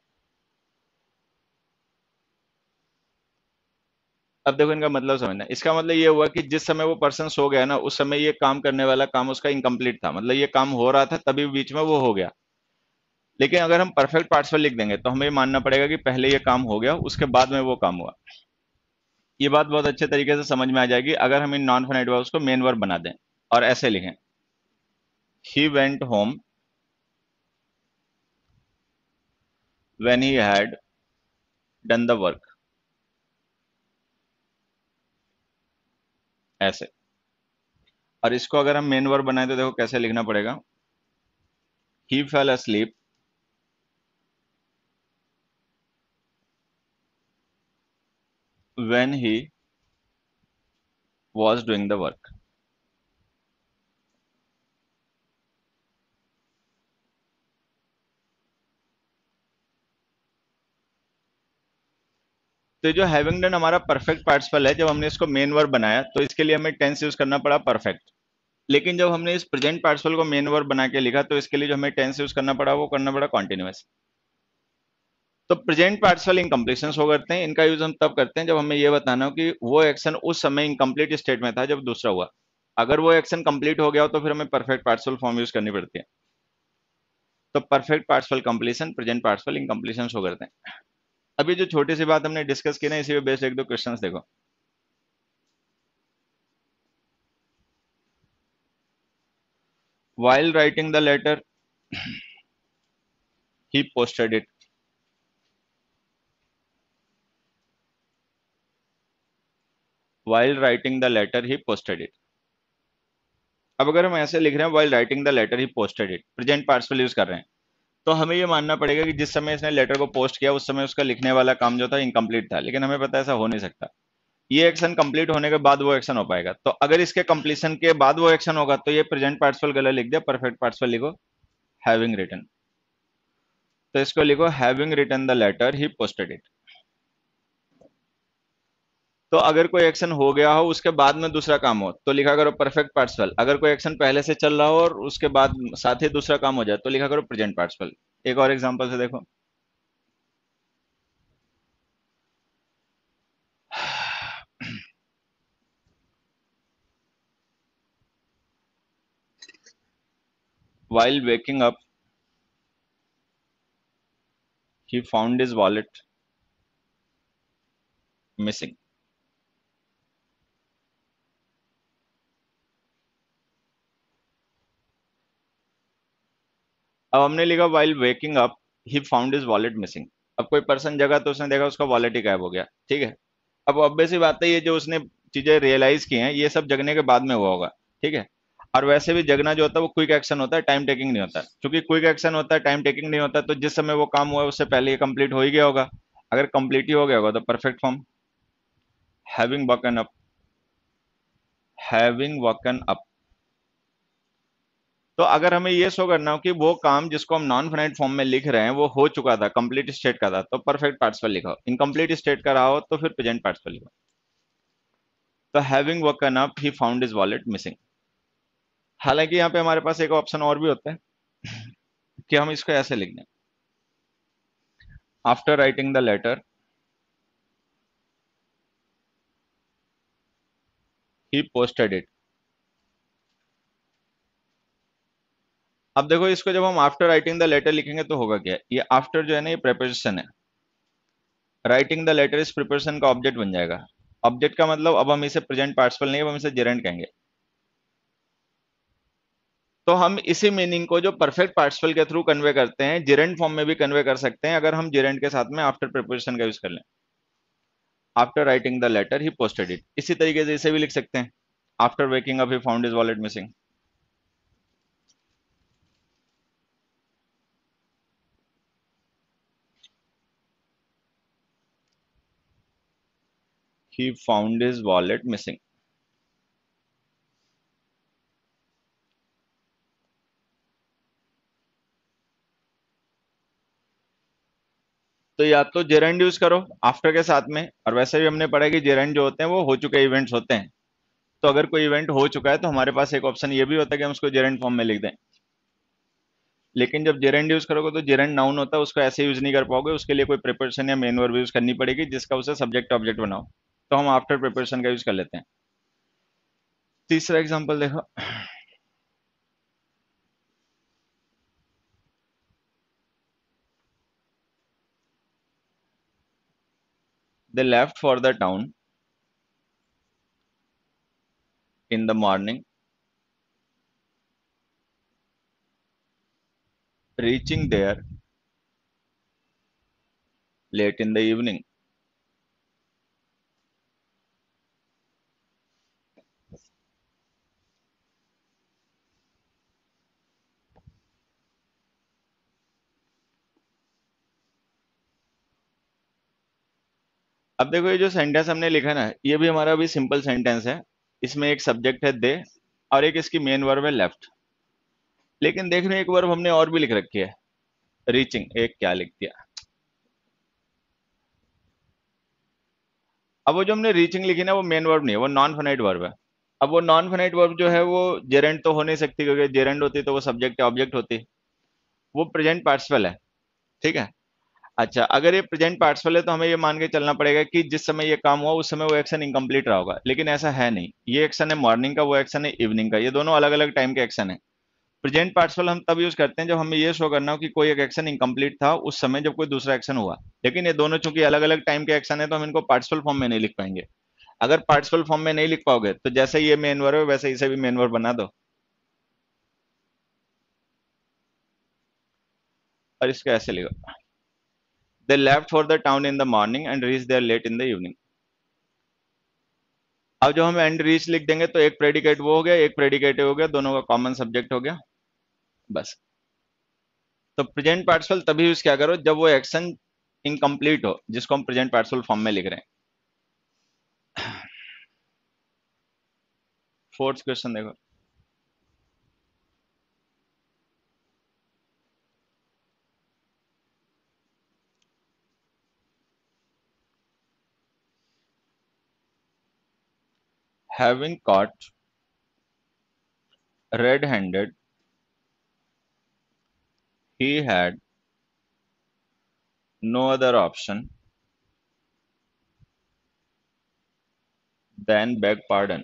Speaker 1: अब देखो इनका मतलब समझना, इसका मतलब ये हुआ कि जिस समय वो पर्सन सो गया ना, उस समय ये काम करने वाला काम उसका इनकम्प्लीट था, मतलब ये काम हो रहा था तभी बीच में वो हो गया। लेकिन अगर हम परफेक्ट पार्टिसिपल लिख देंगे तो हमें ये मानना पड़ेगा कि पहले ये काम हो गया, उसके बाद में वो काम हुआ। ये बात बहुत अच्छे तरीके से समझ में आ जाएगी अगर हम इन नॉन फाइनाइट वर्ब्स को मेन वर्ब बना दें और ऐसे लिखें, he went home when he had done the work, ऐसे। और इसको अगर हम मेन वर्ब बनाए तो देखो कैसे लिखना पड़ेगा, he fell asleep when he was doing the work। तो ये जो हैविंग डन हमारा परफेक्ट पार्टिसिपल है, जब हमने इसको मेन वर्ब बनाया तो इसके लिए हमें टेंस यूज करना पड़ा परफेक्ट। लेकिन जब हमने इस प्रेजेंट पार्टिसिपल को मेन वर्ब बना के लिखा तो इसके लिए जो हमें टेंस यूज करना पड़ा वो करना पड़ा कॉन्टिन्यूअस। तो प्रेजेंट पार्टिसिपल इनकम्प्लीशन शो करते हैं, इनका यूज हम तब करते हैं जब हमें ये बताना हो कि वो एक्शन उस समय इनकम्प्लीट स्टेट में था जब दूसरा हुआ। अगर वो एक्शन कंप्लीट हो गया हो तो फिर हमें परफेक्ट पार्टिसिपल फॉर्म यूज करनी पड़ती है। तो perfect participle completion, present participle incompletion show करते हैं। अभी जो छोटी सी बात हमने डिस्कस की ना, इसी पे बेस्ड एक दो क्वेश्चंस देखो। While writing the letter, he posted it. While writing the letter, he posted it. अब अगर हम ऐसे लिख रहे हैं while writing the letter, he posted it, present participle use कर रहे हैं, तो हमें ये मानना पड़ेगा कि जिस समय इसने लेटर को पोस्ट किया उस समय उसका लिखने वाला काम जो था इनकम्प्लीट था। लेकिन हमें पता है ऐसा हो नहीं सकता, ये एक्शन कंप्लीट होने के बाद वो एक्शन हो पाएगा। तो अगर इसके कंप्लीशन के बाद वो एक्शन होगा तो ये प्रेजेंट पार्टिसिपल गलत लिख दिया, परफेक्ट पार्टिसिपल लिखो हैविंग रिटन। तो इसको लिखो having written the letter he posted it. तो अगर कोई एक्शन हो गया हो उसके बाद में दूसरा काम हो तो लिखा करो परफेक्ट पार्टिसिपल। अगर कोई एक्शन पहले से चल रहा हो और उसके बाद साथ ही दूसरा काम हो जाए तो लिखा करो प्रेजेंट पार्टिसिपल। एक और एग्जांपल से देखो, while waking up he found his wallet missing। अब हमने लिखा while waking up he found his wallet missing। अब कोई पर्सन जगा तो उसने देखा उसका वॉलेट ही गायब हो गया, ठीक है। अब ऑब्वियस सी बात है ये जो उसने चीजें रियलाइज की हैं ये सब जगने के बाद में हुआ होगा, ठीक है। और वैसे भी जगना जो होता है वो क्विक एक्शन होता है, टाइम टेकिंग नहीं होता। क्योंकि क्विक एक्शन होता है, टाइम टेकिंग नहीं होता, तो जिस समय वो काम हुआ है उससे पहले ये कंप्लीट हो ही गया होगा। अगर कंप्लीट ही हो गया होगा तो perfect form having woken up, having woken up. तो अगर हमें ये शो करना हो कि वो काम जिसको हम नॉन फाइनाइट फॉर्म में लिख रहे हैं वो हो चुका था, कंप्लीट स्टेट का था, तो परफेक्ट पार्टिसिपल लिखो। इनकम्प्लीट स्टेट का रहा हो तो फिर प्रेजेंट पार्टिसिपल लिखो। तो having woken up he found his wallet missing. हालांकि यहाँ पे हमारे पास एक ऑप्शन और भी होता है कि हम इसको ऐसे लिख दें, after writing the letter he posted it. अब देखो इसको जब हम आफ्टर राइटिंग द लेटर लिखेंगे तो होगा क्या, ये आफ्टर जो है ना ये प्रेपोजिशन है, राइटिंग द लेटर इस प्रिपोजिशन का ऑब्जेक्ट बन जाएगा। ऑब्जेक्ट का मतलब अब हम इसे प्रेजेंट पार्टिसिपल नहीं, अब हम इसे जेरेंट कहेंगे। तो हम इसी मीनिंग को जो परफेक्ट पार्टिसिपल के थ्रू कन्वे करते हैं जेरेंट फॉर्म में भी कन्वे कर सकते हैं अगर हम जेरेंट के साथ में आफ्टर प्रिपोजिशन का यूज कर लें। After writing the letter he posted it, इसी तरीके से इसे भी लिख सकते हैं, after waking up he found his wallet missing. He found his wallet missing. तो या तो जेरेंड यूज करो आफ्टर के साथ में, और वैसे भी हमने पढ़ा कि जेरेंड जो होते हैं वो हो चुके इवेंट्स होते हैं। तो अगर कोई इवेंट हो चुका है तो हमारे पास एक ऑप्शन ये भी होता है कि हम उसको जेरेंड फॉर्म में लिख दें। लेकिन जब जेरेंड यूज करोगे तो जेरेंड नाउन होता है, उसको ऐसे यूज नहीं कर पाओगे, उसके लिए कोई प्रिपरेशन या मेन वर्ब यूज करनी पड़ेगी जिसका उसे सब्जेक्ट ऑब्जेक्ट बनाओ। तो हम आफ्टर प्रिपरेशन का यूज कर लेते हैं। तीसरा एग्जांपल देखो। They left for the town in the morning, reaching there late in the evening. अब देखो ये जो सेंटेंस हमने लिखा ना, ये भी हमारा अभी सिंपल सेंटेंस है। इसमें एक सब्जेक्ट है दे, और एक इसकी मेन वर्ब है लेफ्ट। लेकिन देख रहे हैं एक वर्ब हमने और भी लिख रखी है, रीचिंग। एक क्या लिख दिया। अब वो जो हमने रीचिंग लिखी ना, वो मेन वर्ब नहीं है, वो नॉन फाइनाइट वर्ब है। अब वो नॉन फाइनाइट वर्ब जो है वो जेरेंड तो हो नहीं सकती, क्योंकि जेरेंड होती तो वो सब्जेक्ट या ऑब्जेक्ट होती। वो प्रेजेंट पार्टिसिपल है। ठीक है। अच्छा, अगर ये प्रेजेंट पार्टिसिपल है तो हमें ये मान के चलना पड़ेगा कि जिस समय ये काम हुआ उस समय वो एक्शन इनकम्प्लीट रहा होगा, लेकिन ऐसा है नहीं। ये एक्शन है मॉर्निंग का, वो एक्शन है इवनिंग का, ये दोनों अलग अलग टाइम के एक्शन है। प्रेजेंट पार्टिसिपल हम तब यूज करते हैं जब हमें ये शो करना हो कि कोई एक एक्शन इनकम्प्लीट था उस समय जब कोई दूसरा एक्शन हुआ। लेकिन ये दोनों चूंकि अलग अलग टाइम के एक्शन है तो हम इनको पार्टिसिपल फॉर्म में नहीं लिख पाएंगे। अगर पार्टिसिपल फॉर्म में नहीं लिख पाओगे तो जैसे ये मेन वर्ब है वैसे इसे भी मेन वर्ब बना दो, और इसको ऐसे लिखो। They left for the town in the morning and reach there late in the evening. अब जो हम एंड रीच लिख देंगे तो एक प्रेडिकेट वो हो गया, एक प्रेडिकेट हो गया, दोनों का कॉमन सब्जेक्ट हो गया, बस। तो प्रेजेंट पार्टिसिपल तभी यूज क्या करो जब वो एक्शन इनकम्प्लीट हो, जिसको हम प्रेजेंट पार्टिसिपल फॉर्म में लिख रहे हैं। फोर्थ क्वेश्चन देखो। Having caught red handed he had no other option then beg pardon.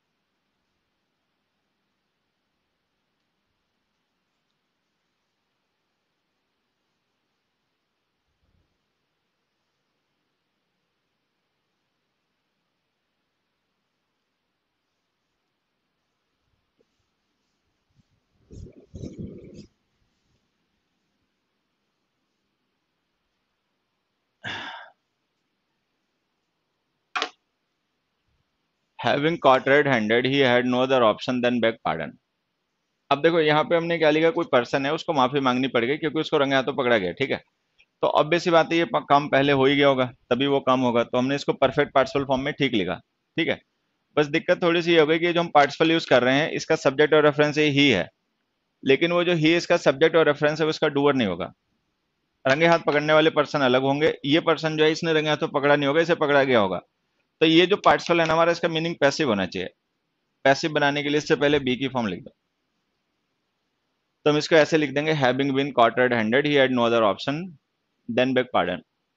Speaker 1: Having caught red handed he had no other option then beg pardon. अब देखो यहाँ पे हमने क्या लिखा, कोई पर्सन है उसको माफी मांगनी पड़ गई क्योंकि उसको रंगे हाथों पकड़ा गया। ठीक है। तो ऑब्वियस सी बात है, ये काम पहले हो ही गया होगा तभी वो काम होगा, तो हमने इसको परफेक्ट पार्टिसिपल फॉर्म में ठीक लिखा। ठीक है। बस दिक्कत थोड़ी सी ये हो गई कि जो हम पार्टिसिपल यूज कर रहे हैं इसका सब्जेक्ट और रेफरेंस ही है, लेकिन वो जो ही इसका सब्जेक्ट और रेफरेंस है वो इसका डूअर नहीं होगा। रंगे हाथ पकड़ने वाले पर्सन अलग होंगे, ये पर्सन जो है इसने रंगे हाथों पकड़ा नहीं होगा, इसे पकड़ा गया होगा। तो ये जो पार्टिसिपल है ना हमारा, इसका मीनिंग पैसिव होना चाहिए। पैसिव बनाने के लिए इससे पहले बी की फॉर्म लिख दो। तो हम इसको ऐसे लिख देंगे, having been caught red handed he had no other option then beg pardon.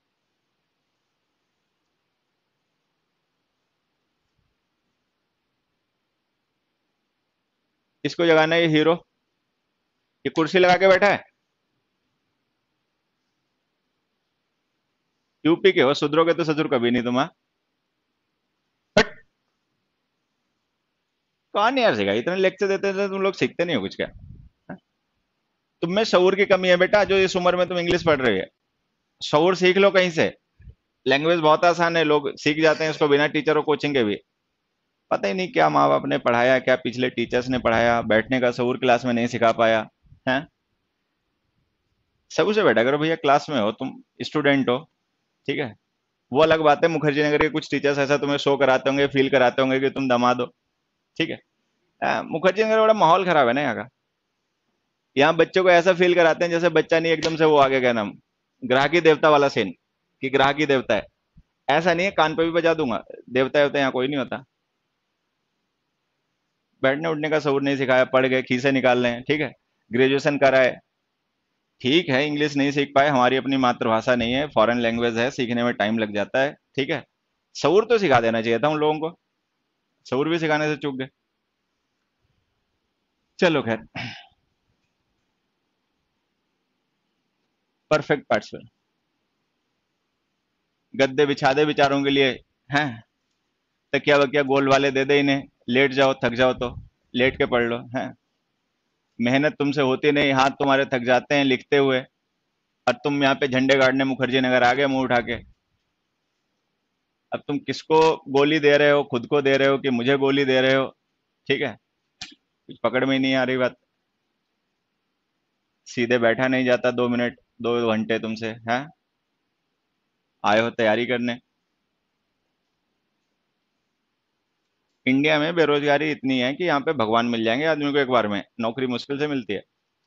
Speaker 1: इसको जगाना है ये हीरो, ये कुर्सी लगा के बैठा है। यूपी के हो, सुधरोगे तो ससुर कभी नहीं तुम्हारा। बट कौन यार सीखा, इतने लेक्चर देते थे तुम लोग, सीखते नहीं हो कुछ क्या। हाँ? तुम में शऊर की कमी है बेटा, जो इस उम्र में तुम इंग्लिश पढ़ रहे हो। शऊर सीख लो कहीं से। लैंग्वेज बहुत आसान है, लोग सीख जाते हैं इसको बिना टीचर और कोचिंग के भी। पता ही नहीं क्या माँ बाप ने पढ़ाया, क्या पिछले टीचर्स ने पढ़ाया, बैठने का शऊर क्लास में नहीं सिखा पाया है। सबसे बैठा करो भैया, क्लास में हो तुम, स्टूडेंट हो। ठीक है। वो अलग बात है, मुखर्जी नगर के कुछ टीचर्स ऐसा तुम्हें शो कराते होंगे, फील कराते होंगे कि तुम दामाद हो। ठीक है। मुखर्जी नगर बड़ा माहौल खराब है ना यहाँ का। यहाँ बच्चों को ऐसा फील कराते हैं जैसे बच्चा नहीं, एकदम से वो आगे क्या नाम, ग्राहकी देवता वाला सीन, कि ग्राहकी देवता है। ऐसा नहीं है, कान पे भी बजा दूंगा। देवता देवता यहाँ कोई नहीं होता। बैठने उठने का शऊर नहीं सिखाया, पढ़ गए खीसे निकाल रहे हैं। ठीक है। ग्रेजुएशन करा है, ठीक है, इंग्लिश नहीं सीख पाए, हमारी अपनी मातृभाषा नहीं है, फॉरेन लैंग्वेज है, सीखने में टाइम लग जाता है, ठीक है। शऊर तो सिखा देना चाहिए था उन लोगों को, शऊर भी सिखाने से चूक गए। चलो खैर। परफेक्ट पार्टिसिपल, गद्दे बिछा दे बेचारों के लिए, हैं, तकिया वकिया गोल वाले दे दे इन्हें, लेट जाओ थक जाओ तो लेट के पढ़ लो, हैं। मेहनत तुमसे होती नहीं, हाथ तुम्हारे थक जाते हैं लिखते हुए, और तुम यहाँ पे झंडे गाड़ने मुखर्जी नगर आ गए मुंह उठा के। अब तुम किसको गोली दे रहे हो, खुद को दे रहे हो कि मुझे गोली दे रहे हो, ठीक है, कुछ पकड़ में ही नहीं आ रही बात। सीधे बैठा नहीं जाता 2 मिनट, 2 घंटे तुमसे, हैं, आए हो तैयारी करने। इंडिया में बेरोजगारी इतनी है कि यहाँ पे भगवान मिल जाएंगे आदमी को एक बार में, नौकरी मुश्किल से मिलती है।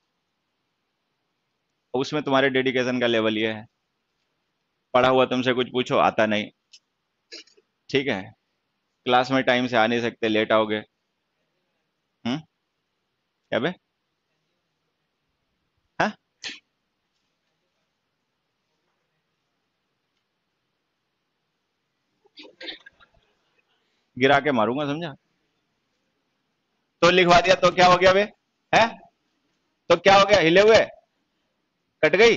Speaker 1: उसमें तुम्हारे डेडिकेशन का लेवल ये है, पढ़ा हुआ तुमसे कुछ पूछो आता नहीं, ठीक है, क्लास में टाइम से आ नहीं सकते, लेट आओगे। हम्म, क्या बे, हाँ, गिरा के मारूंगा समझा। तो लिखवा दिया तो क्या हो गया बे, है, तो क्या हो गया, हिले हुए, कट गई।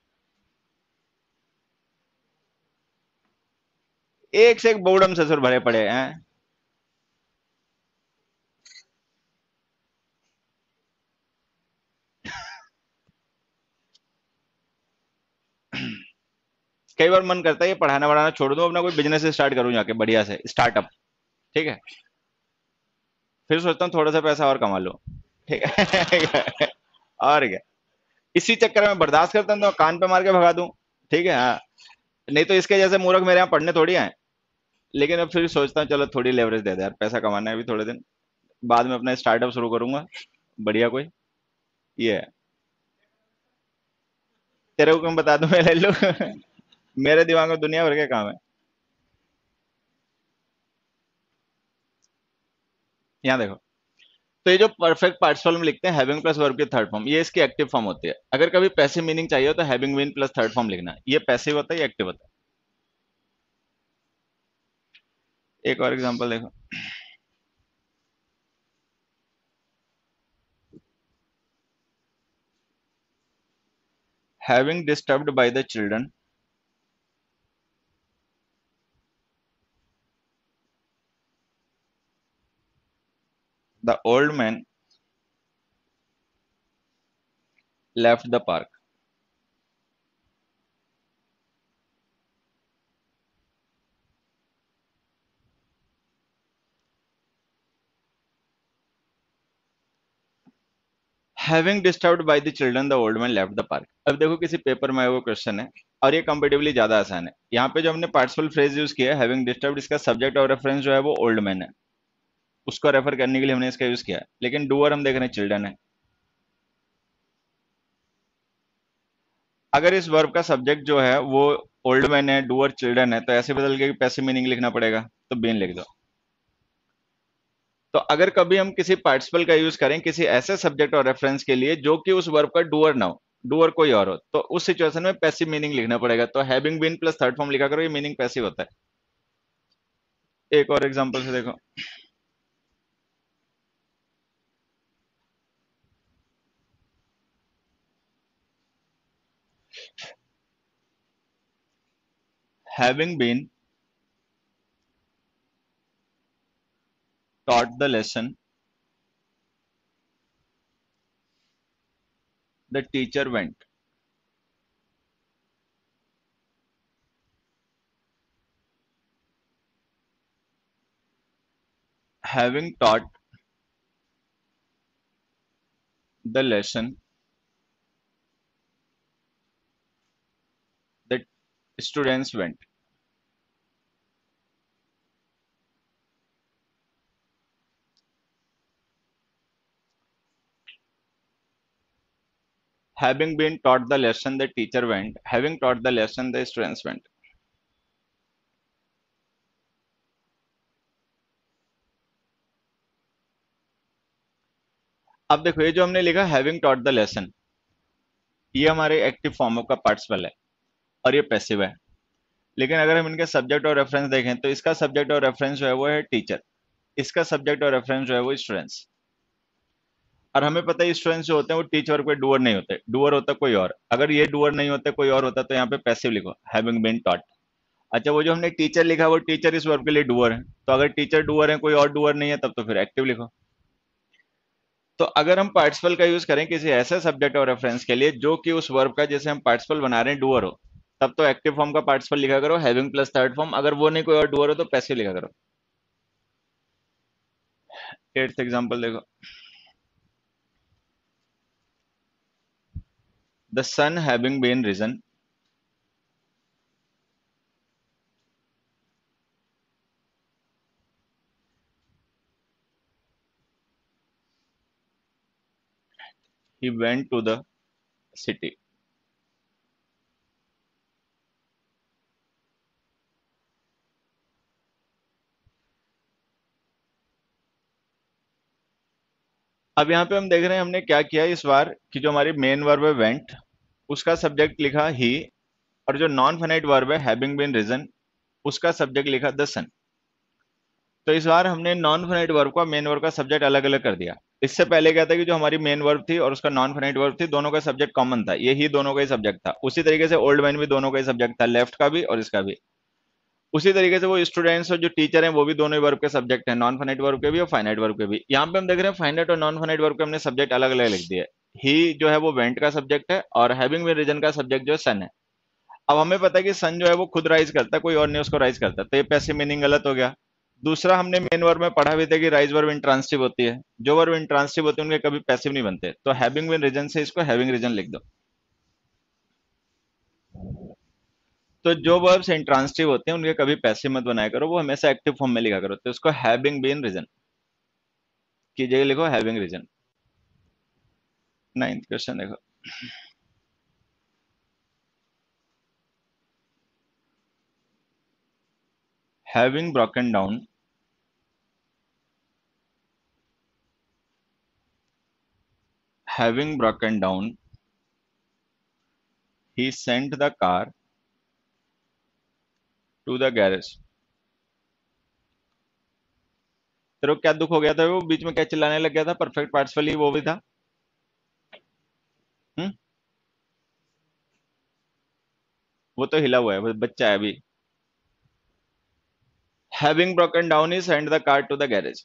Speaker 1: एक से एक बोर्डम ससुर भरे पड़े हैं। कई बार मन करता है ये पढ़ाना वढ़ाना छोड़ दूं, अपना कोई बिजनेस स्टार्ट करूं जाके बढ़िया से स्टार्टअप, ठीक है। फिर सोचता हूँ थोड़ा सा पैसा और कमा लो, ठीक है। और क्या, इसी चक्कर में बर्दाश्त करता हूँ तो कान पे मार के भगा दूं, ठीक है, हाँ। नहीं तो इसके जैसे मूर्ख मेरे यहाँ पढ़ने थोड़ी आए। लेकिन अब फिर सोचता हूँ चलो थोड़ी लेवरेज दे दे यार, पैसा कमाना है अभी थोड़े दिन, बाद में अपना स्टार्टअप शुरू करूंगा बढ़िया कोई, ये है। तेरे को क्यों बता दूं मैं, ले लो। मेरे दिमाग में दुनिया भर के काम है। यहाँ देखो, तो ये जो परफेक्ट पार्टिसिपल में लिखते हैं हैविंग प्लस वर्ब की थर्ड फॉर्म, ये इसकी एक्टिव फॉर्म होती है। अगर कभी पैसिव मीनिंग चाहिए हो तो having been plus third form लिखना, ये पैसिव होता है, ये एक्टिव होता है। एक और एग्जांपल देखो, having disturbed by the children, the old man left the park. Having disturbed by the children the old man left the park. अब देखो किसी पेपर में आया हुआ क्वेश्चन है, और ये कंपेटिवली ज्यादा आसान है। यहाँ पे जो हमने पार्टिसिपल फ्रेज यूज किया है हैविंग डिस्टर्ब्ड, इसका सब्जेक्ट और रेफरेंस जो है वो ओल्ड मैन है, उसको रेफर करने के लिए हमने इसका यूज किया है। लेकिन डूअर हम देख रहे हैं चिल्ड्रन है। अगर इस वर्ब का सब्जेक्ट जो है वो ओल्ड मैन है, डूअर चिल्ड्रन है, तो ऐसे बदल के पैसिव मीनिंग लिखना पड़ेगा, तो बीन लिख दो। तो अगर कभी हम किसी पार्टिसिपल का यूज करें किसी ऐसे सब्जेक्ट और रेफरेंस के लिए जो कि उस वर्ब का डूअर ना हो, डूअर कोई और हो, तो उस सिचुएशन में पैसिव मीनिंग लिखना पड़ेगा। तो having been plus third form लिखा करो, ये मीनिंग पैसिव होता है। एक और एग्जांपल से देखो, having been taught the lesson, the teacher went। having taught the lesson, the students went। having been taught the lesson the teacher went, having taught the lesson the students went। अब देखो ये जो हमने लिखा हैविंग taught the lesson, ये हमारे एक्टिव फॉर्म का पार्टिसिपल है और ये पैसिव है। लेकिन अगर हम इनके सब्जेक्ट और रेफरेंस देखें तो इसका सब्जेक्ट और रेफरेंस जो है वो है टीचर, इसका सब्जेक्ट और रेफरेंस जो है वो स्टूडेंट्स। और हमें पता है स्टूडेंट्स जो होते हैं वो टीच वर्ब के डूअर नहीं होते, डूअर होता कोई और। अगर ये डूअर नहीं होते कोई और होता तो यहाँ पे पैसिव लिखो, हैविंग बीन टॉट। अच्छा, वो जो हमने टीचर लिखा वो टीचर इस वर्ब के लिए डूअर है, तो अगर टीचर डूअर है कोई और डूअर नहीं है तब तो फिर एक्टिव लिखो। तो अगर हम पार्टिसिपल का यूज करें किसी ऐसे सब्जेक्ट और रेफरेंस के लिए जो कि उस वर्ब का जैसे हम पार्टिसिपल बना रहे हैं डूअर हो, तब तो एक्टिव फॉर्म का पार्टिसिपल लिखा करो हैविंग प्लस थर्ड फॉर्म। अगर वो नहीं कोई और डूअर हो तो पैसिव लिखा करो। एट्थ एग्जांपल देखो, the sun having been risen, he went to the city. अब यहाँ पे हम देख रहे हैं हमने क्या किया इस बार कि जो हमारी मेन वर्ब है वेंट, उसका सब्जेक्ट लिखा ही, और जो नॉन फाइनाइट वर्ब है हैविंग बीन रिजन, उसका सब्जेक्ट लिखा द सन। तो इस बार हमने नॉन फाइनाइट वर्ब का मेन वर्ब का सब्जेक्ट अलग अलग कर दिया। इससे पहले क्या था कि जो हमारी मेन वर्ब थी और उसका नॉन फाइनाइट वर्ब थी दोनों का सब्जेक्ट कॉमन था, ये ही दोनों का ही सब्जेक्ट था। उसी तरीके से ओल्ड मैन भी दोनों का ही सब्जेक्ट था, लेफ्ट का भी और इसका भी। उसी तरीके से वो स्टूडेंट्स और जो टीचर हैं वो भी दोनों ही वर्ब के सब्जेक्ट हैं, नॉन फाइनाइट वर्ब के भी और फाइनाइट वर्ब के भी। यहाँ पे हम देख रहे हैं फाइनाइट और नॉन फाइनाइट वर्ब के हमने सब्जेक्ट अलग अलग लिख दिए। ही जो है वो वेंट का सब्जेक्ट है और हैविंग बीन रीजन का सब्जेक्ट जो है सन है। अब हमें पता है कि सन जो है वो खुद राइज करता है, कोई और नहीं उसको राइज करता, तो ये पैसिव मीनिंग गलत हो गया। दूसरा हमने मेन वर्ब में पढ़ा भी था कि राइज वर्ब इंट्रांसिटिव होती है, जो वर्ब इंट्रांसिटिव होते हैं उनके कभी पैसिव नहीं बनते, तो हैविंग बीन रीजन से इसको हैविंग रीजन लिख दो। तो जो वर्ब्स इंट्रांसिटिव होते हैं उनके कभी पैसिव मत बनाया करो, वो हमेशा एक्टिव फॉर्म में लिखा करो, तो इसको हैविंग बीन रीजन की जगह लिखो हैविंग रीजन। नाइन्थ क्वेश्चन देखो, having broken down, having broken down he sent the car to the garage. तेरे को क्या दुख हो गया था, वो बीच में क्या चिल्लाने लग गया था, परफेक्ट पार्टिसिपल ही वो भी था। हम्म, वो तो हिला हुआ है, वो बच्चा है अभी। Having broken down he sent the car to the garage.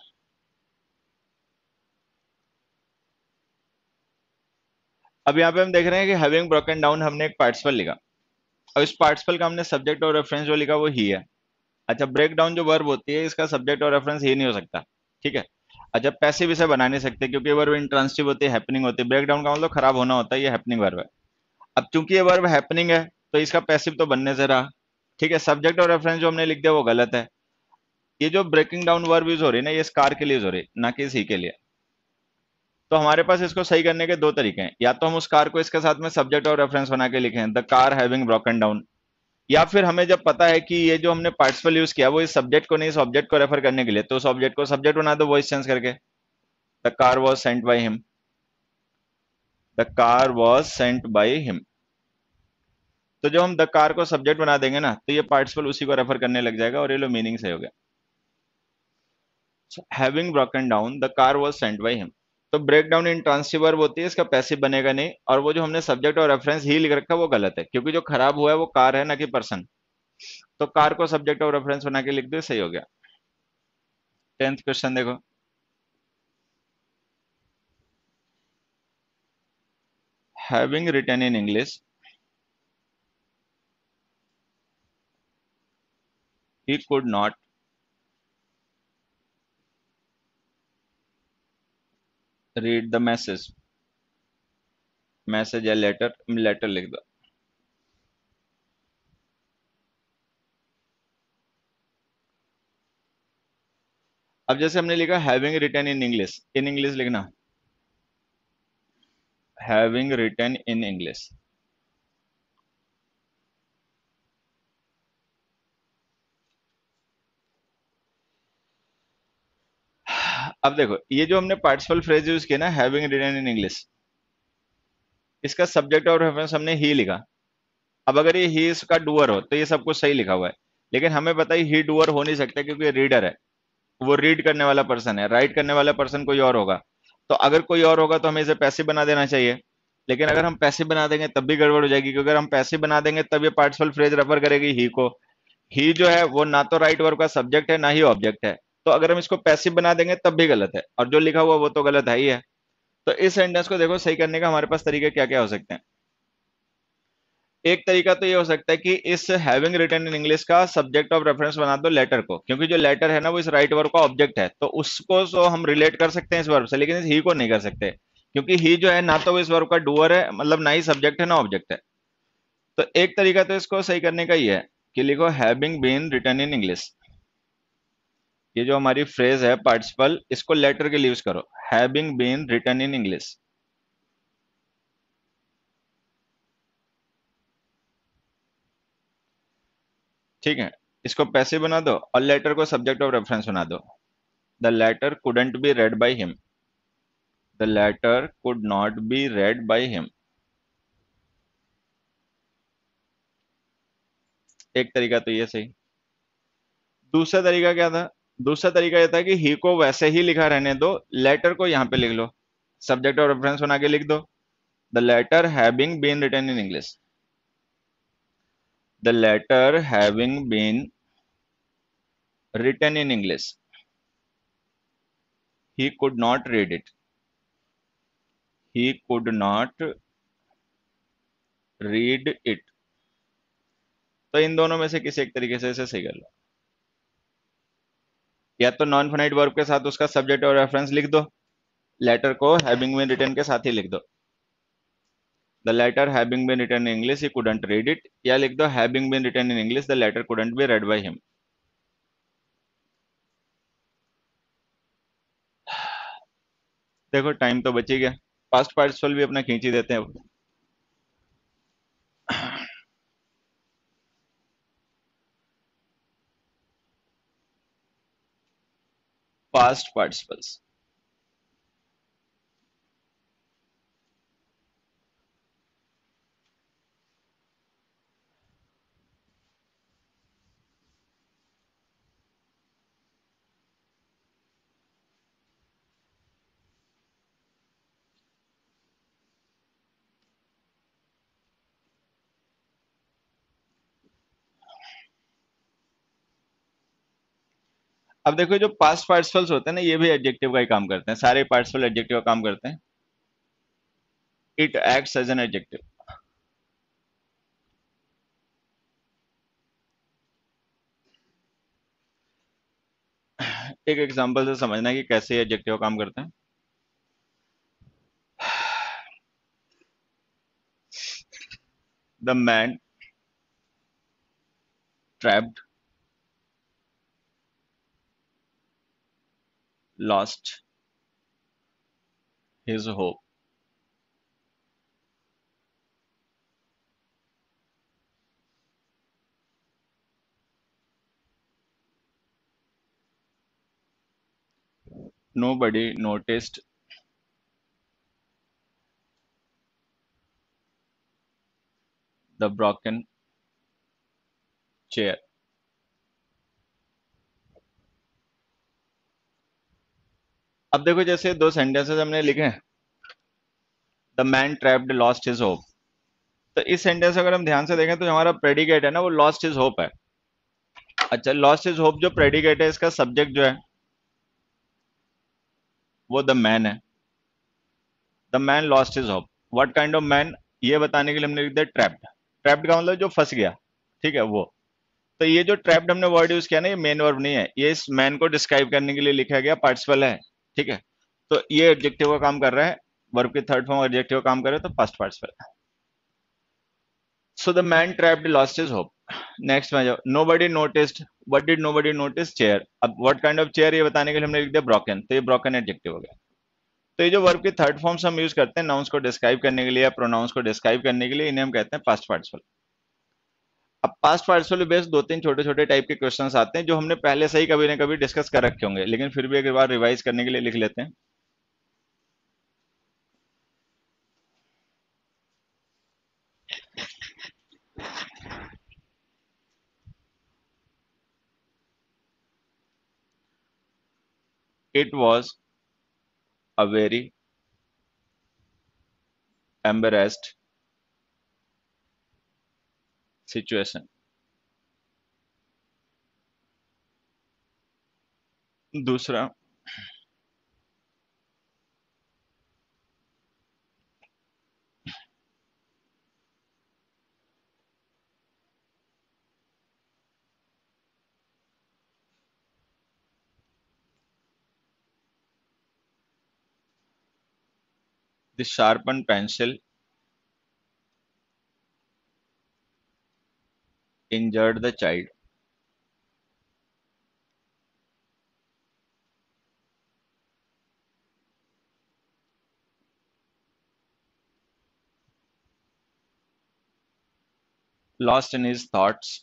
Speaker 1: अब यहाँ पे हम देख रहे हैं कि हैविंग ब्रोकन डाउन हमने एक पार्टिसिपल लिखा, और इस पार्टिसिपल का हमने सब्जेक्ट और रेफरेंस जो लिखा वो ही है। अच्छा, ब्रेक डाउन जो वर्ब होती है इसका सब्जेक्ट और रेफरेंस ही नहीं हो सकता, ठीक है। अच्छा, पैसिव इसे बना नहीं सकते क्योंकि ये वर्ब इंट्रांसिटिव होती है, हैपनिंग होती है। ब्रेक डाउन का मतलब खराब होना होता है, ये हैपनिंग वर्ब है। अब चूंकि ये वर्ब हैपनिंग है तो इसका पैसिव तो बनने से रहा, ठीक है। सब्जेक्ट और रेफरेंस जो हमने लिख दिया वो गलत है। ये जो ब्रेकिंग डाउन वर्ब यूज हो रही है ना, ये कार के लिए यूज हो रही है ना कि इसी के लिए। तो हमारे पास इसको सही करने के दो तरीके हैं, या तो हम उस कार को इसके साथ में सब्जेक्ट और रेफरेंस बना के लिखें the car having broken down, या फिर हमें जब पता है कि ये जो हमने पार्टिसिपल यूज किया वो इस सब्जेक्ट को नहीं इस ऑब्जेक्ट को रेफर करने के लिए, तो उस ऑब्जेक्ट को सब्जेक्ट बना दो वॉइस चेंज करके, the car was sent by him, the car was sent by him. तो जब हम द कार को सब्जेक्ट बना देंगे ना तो ये पार्टिसिपल उसी को रेफर करने लग जाएगा और ये लो मीनिंग सही हो गया। Having broken down the car was sent by him. तो ब्रेक डाउन इंट्रांसिटिव वर्ब होती है, इसका पैसिव बनेगा नहीं, और वो जो हमने सब्जेक्ट और रेफरेंस ही लिख रखा है वो गलत है क्योंकि जो खराब हुआ है वो कार है ना कि पर्सन। तो कार को सब्जेक्ट और रेफरेंस बना के लिख दो, सही हो गया। टेंथ क्वेश्चन देखो, having written in English he could not read the message, message या लेटर, लेटर लिख दो। अब जैसे हमने लिखा हैविंग रिटन इन इंग्लिश लिखना, हैविंग रिटन इन इंग्लिश। अब देखो ये जो हमने पार्टिसिपल फ्रेज यूज किया ना हैविंग रिटन इन इंग्लिश, इसका सब्जेक्ट और रेफरेंस हमने ही लिखा। अब अगर ये ही इसका डूअर हो तो ये सब कुछ सही लिखा हुआ है, लेकिन हमें पता है ही डूअर हो नहीं सकता क्योंकि रीडर है, वो रीड करने वाला पर्सन है, राइट करने वाला पर्सन कोई और होगा। तो अगर कोई और होगा तो हमें इसे पैसिव बना देना चाहिए, लेकिन अगर हम पैसिव बना देंगे तब भी गड़बड़ हो जाएगी, क्योंकि अगर हम पैसिव बना देंगे तब ये पार्टिसिपल फ्रेज रेफर करेगी ही को। ही जो है वो ना तो राइट वर्ब का सब्जेक्ट है ना ही ऑब्जेक्ट है, तो अगर हम इसको पैसिव बना देंगे तब भी गलत है, और जो लिखा हुआ वो तो गलत है ही है। तो इस सेंटेंस को देखो सही करने का हमारे पास तरीके क्या क्या हो सकते हैं। एक तरीका तो ये हो सकता है कि इस हैविंग रिटन इन इंग्लिश का सब्जेक्ट ऑफ रेफरेंस बना दो लेटर को, क्योंकि जो लेटर है ना वो इस राइट वर्ब का ऑब्जेक्ट है, तो उसको तो हम रिलेट कर सकते हैं इस वर्ब से, लेकिन इस ही को नहीं कर सकते, क्योंकि ही जो है ना तो वो इस वर्ब का डूअर है, मतलब ना ही सब्जेक्ट है ना ऑब्जेक्ट है। तो एक तरीका तो इसको सही करने का ही है कि लिखो having been written in English. ये जो हमारी फ्रेज है पार्टिसिपल, इसको लेटर के लिए यूज करो, having been written in English. ठीक है, इसको पैसिव बना दो और लेटर को सब्जेक्ट ऑफ रेफरेंस बना दो। The letter couldn't be read by him, the letter could not be read by him. एक तरीका तो ये सही। दूसरा तरीका क्या था? दूसरा तरीका ये था कि ही को वैसे ही लिखा रहने दो, लेटर को यहां पे लिख लो, सब्जेक्ट और रेफरेंस बना के लिख दो, the letter having been written in English. The letter having been written in English, he could not read it, he could not read it. तो इन दोनों में से किसी एक तरीके से इसे सही कर लो। या तो नॉन फाइनाइट वर्ब के साथ उसका सब्जेक्ट और रेफरेंस लिख दो, लेटर को हैविंग बीन रिटन के साथ ही लिख दो, the letter having been written in English he couldn't read it, या लिख दो having been written in English the letter couldn't be read by him. देखो टाइम तो बच ही गया, पास्ट पार्टिसिपल भी अपना खींच ही देते हैं अब। पास्ट पार्टिसिपल्स, अब देखो जो पास्ट पार्टिसिपल्स होते हैं ना ये भी एडजेक्टिव का ही काम करते हैं, सारे पार्टिसिपल एडजेक्टिव का काम करते हैं। It acts as an adjective. एक एग्जांपल से समझना कि कैसे एडजेक्टिव काम करते हैं। The man trapped lost his hope. Nobody noticed the broken chair। अब देखो जैसे दो सेंटेंसेस हमने लिखे हैं, the man trapped lost his hope, तो इस सेंटेंस अगर हम ध्यान से देखें तो जो हमारा प्रेडिकेट है ना वो लॉस्ट हिज होप है। अच्छा, लॉस्ट हिज होप जो प्रेडिकेट है इसका सब्जेक्ट जो है वो द मैन है। The man lost his hope, what kind of man, ये बताने के लिए हमने लिख दिया ट्रैप्ड। ट्रैप्ड का मतलब जो फंस गया, ठीक है वो। तो ये जो ट्रैप्ड हमने वर्ड यूज किया ना ये मेन वर्ब नहीं है, ये इस मैन को डिस्क्राइब करने के लिए लिखा गया पार्टिसिपल है, ठीक है। तो ये एडजेक्टिव का काम कर रहा है, वर्ब की थर्ड फॉर्म एडजेक्टिव का काम कर रहा है, तो past participle. So the man trapped lost his hope. Next में जाओ, nobody noticed, what did nobody notice, chair. अब व्हाट काइंड ऑफ चेयर ये बताने के लिए हमने लिख दिया ब्रोकन, तो ये ब्रोकन एडजेक्टिव हो गया। तो ये जो वर्ब की थर्ड फॉर्म्स हम यूज करते हैं नाउन्स को डिस्क्राइब करने के लिए या प्रोनाउंस को डिस्क्राइब करने के लिए, इन्हें हम कहते हैं पास्ट पार्टिसिपल। अब पास्ट पार्टिसिपल बेस्ड दो तीन छोटे छोटे टाइप के क्वेश्चंस आते हैं जो हमने पहले से ही कभी ना कभी डिस्कस कर रखे होंगे, लेकिन फिर भी एक बार रिवाइज करने के लिए लिख लेते हैं। It was a very embarrassed situation. दूसरा, the sharpen pencil injured the child. Lost in his thoughts,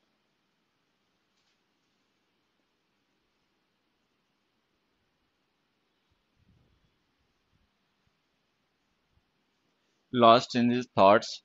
Speaker 1: lost in his thoughts,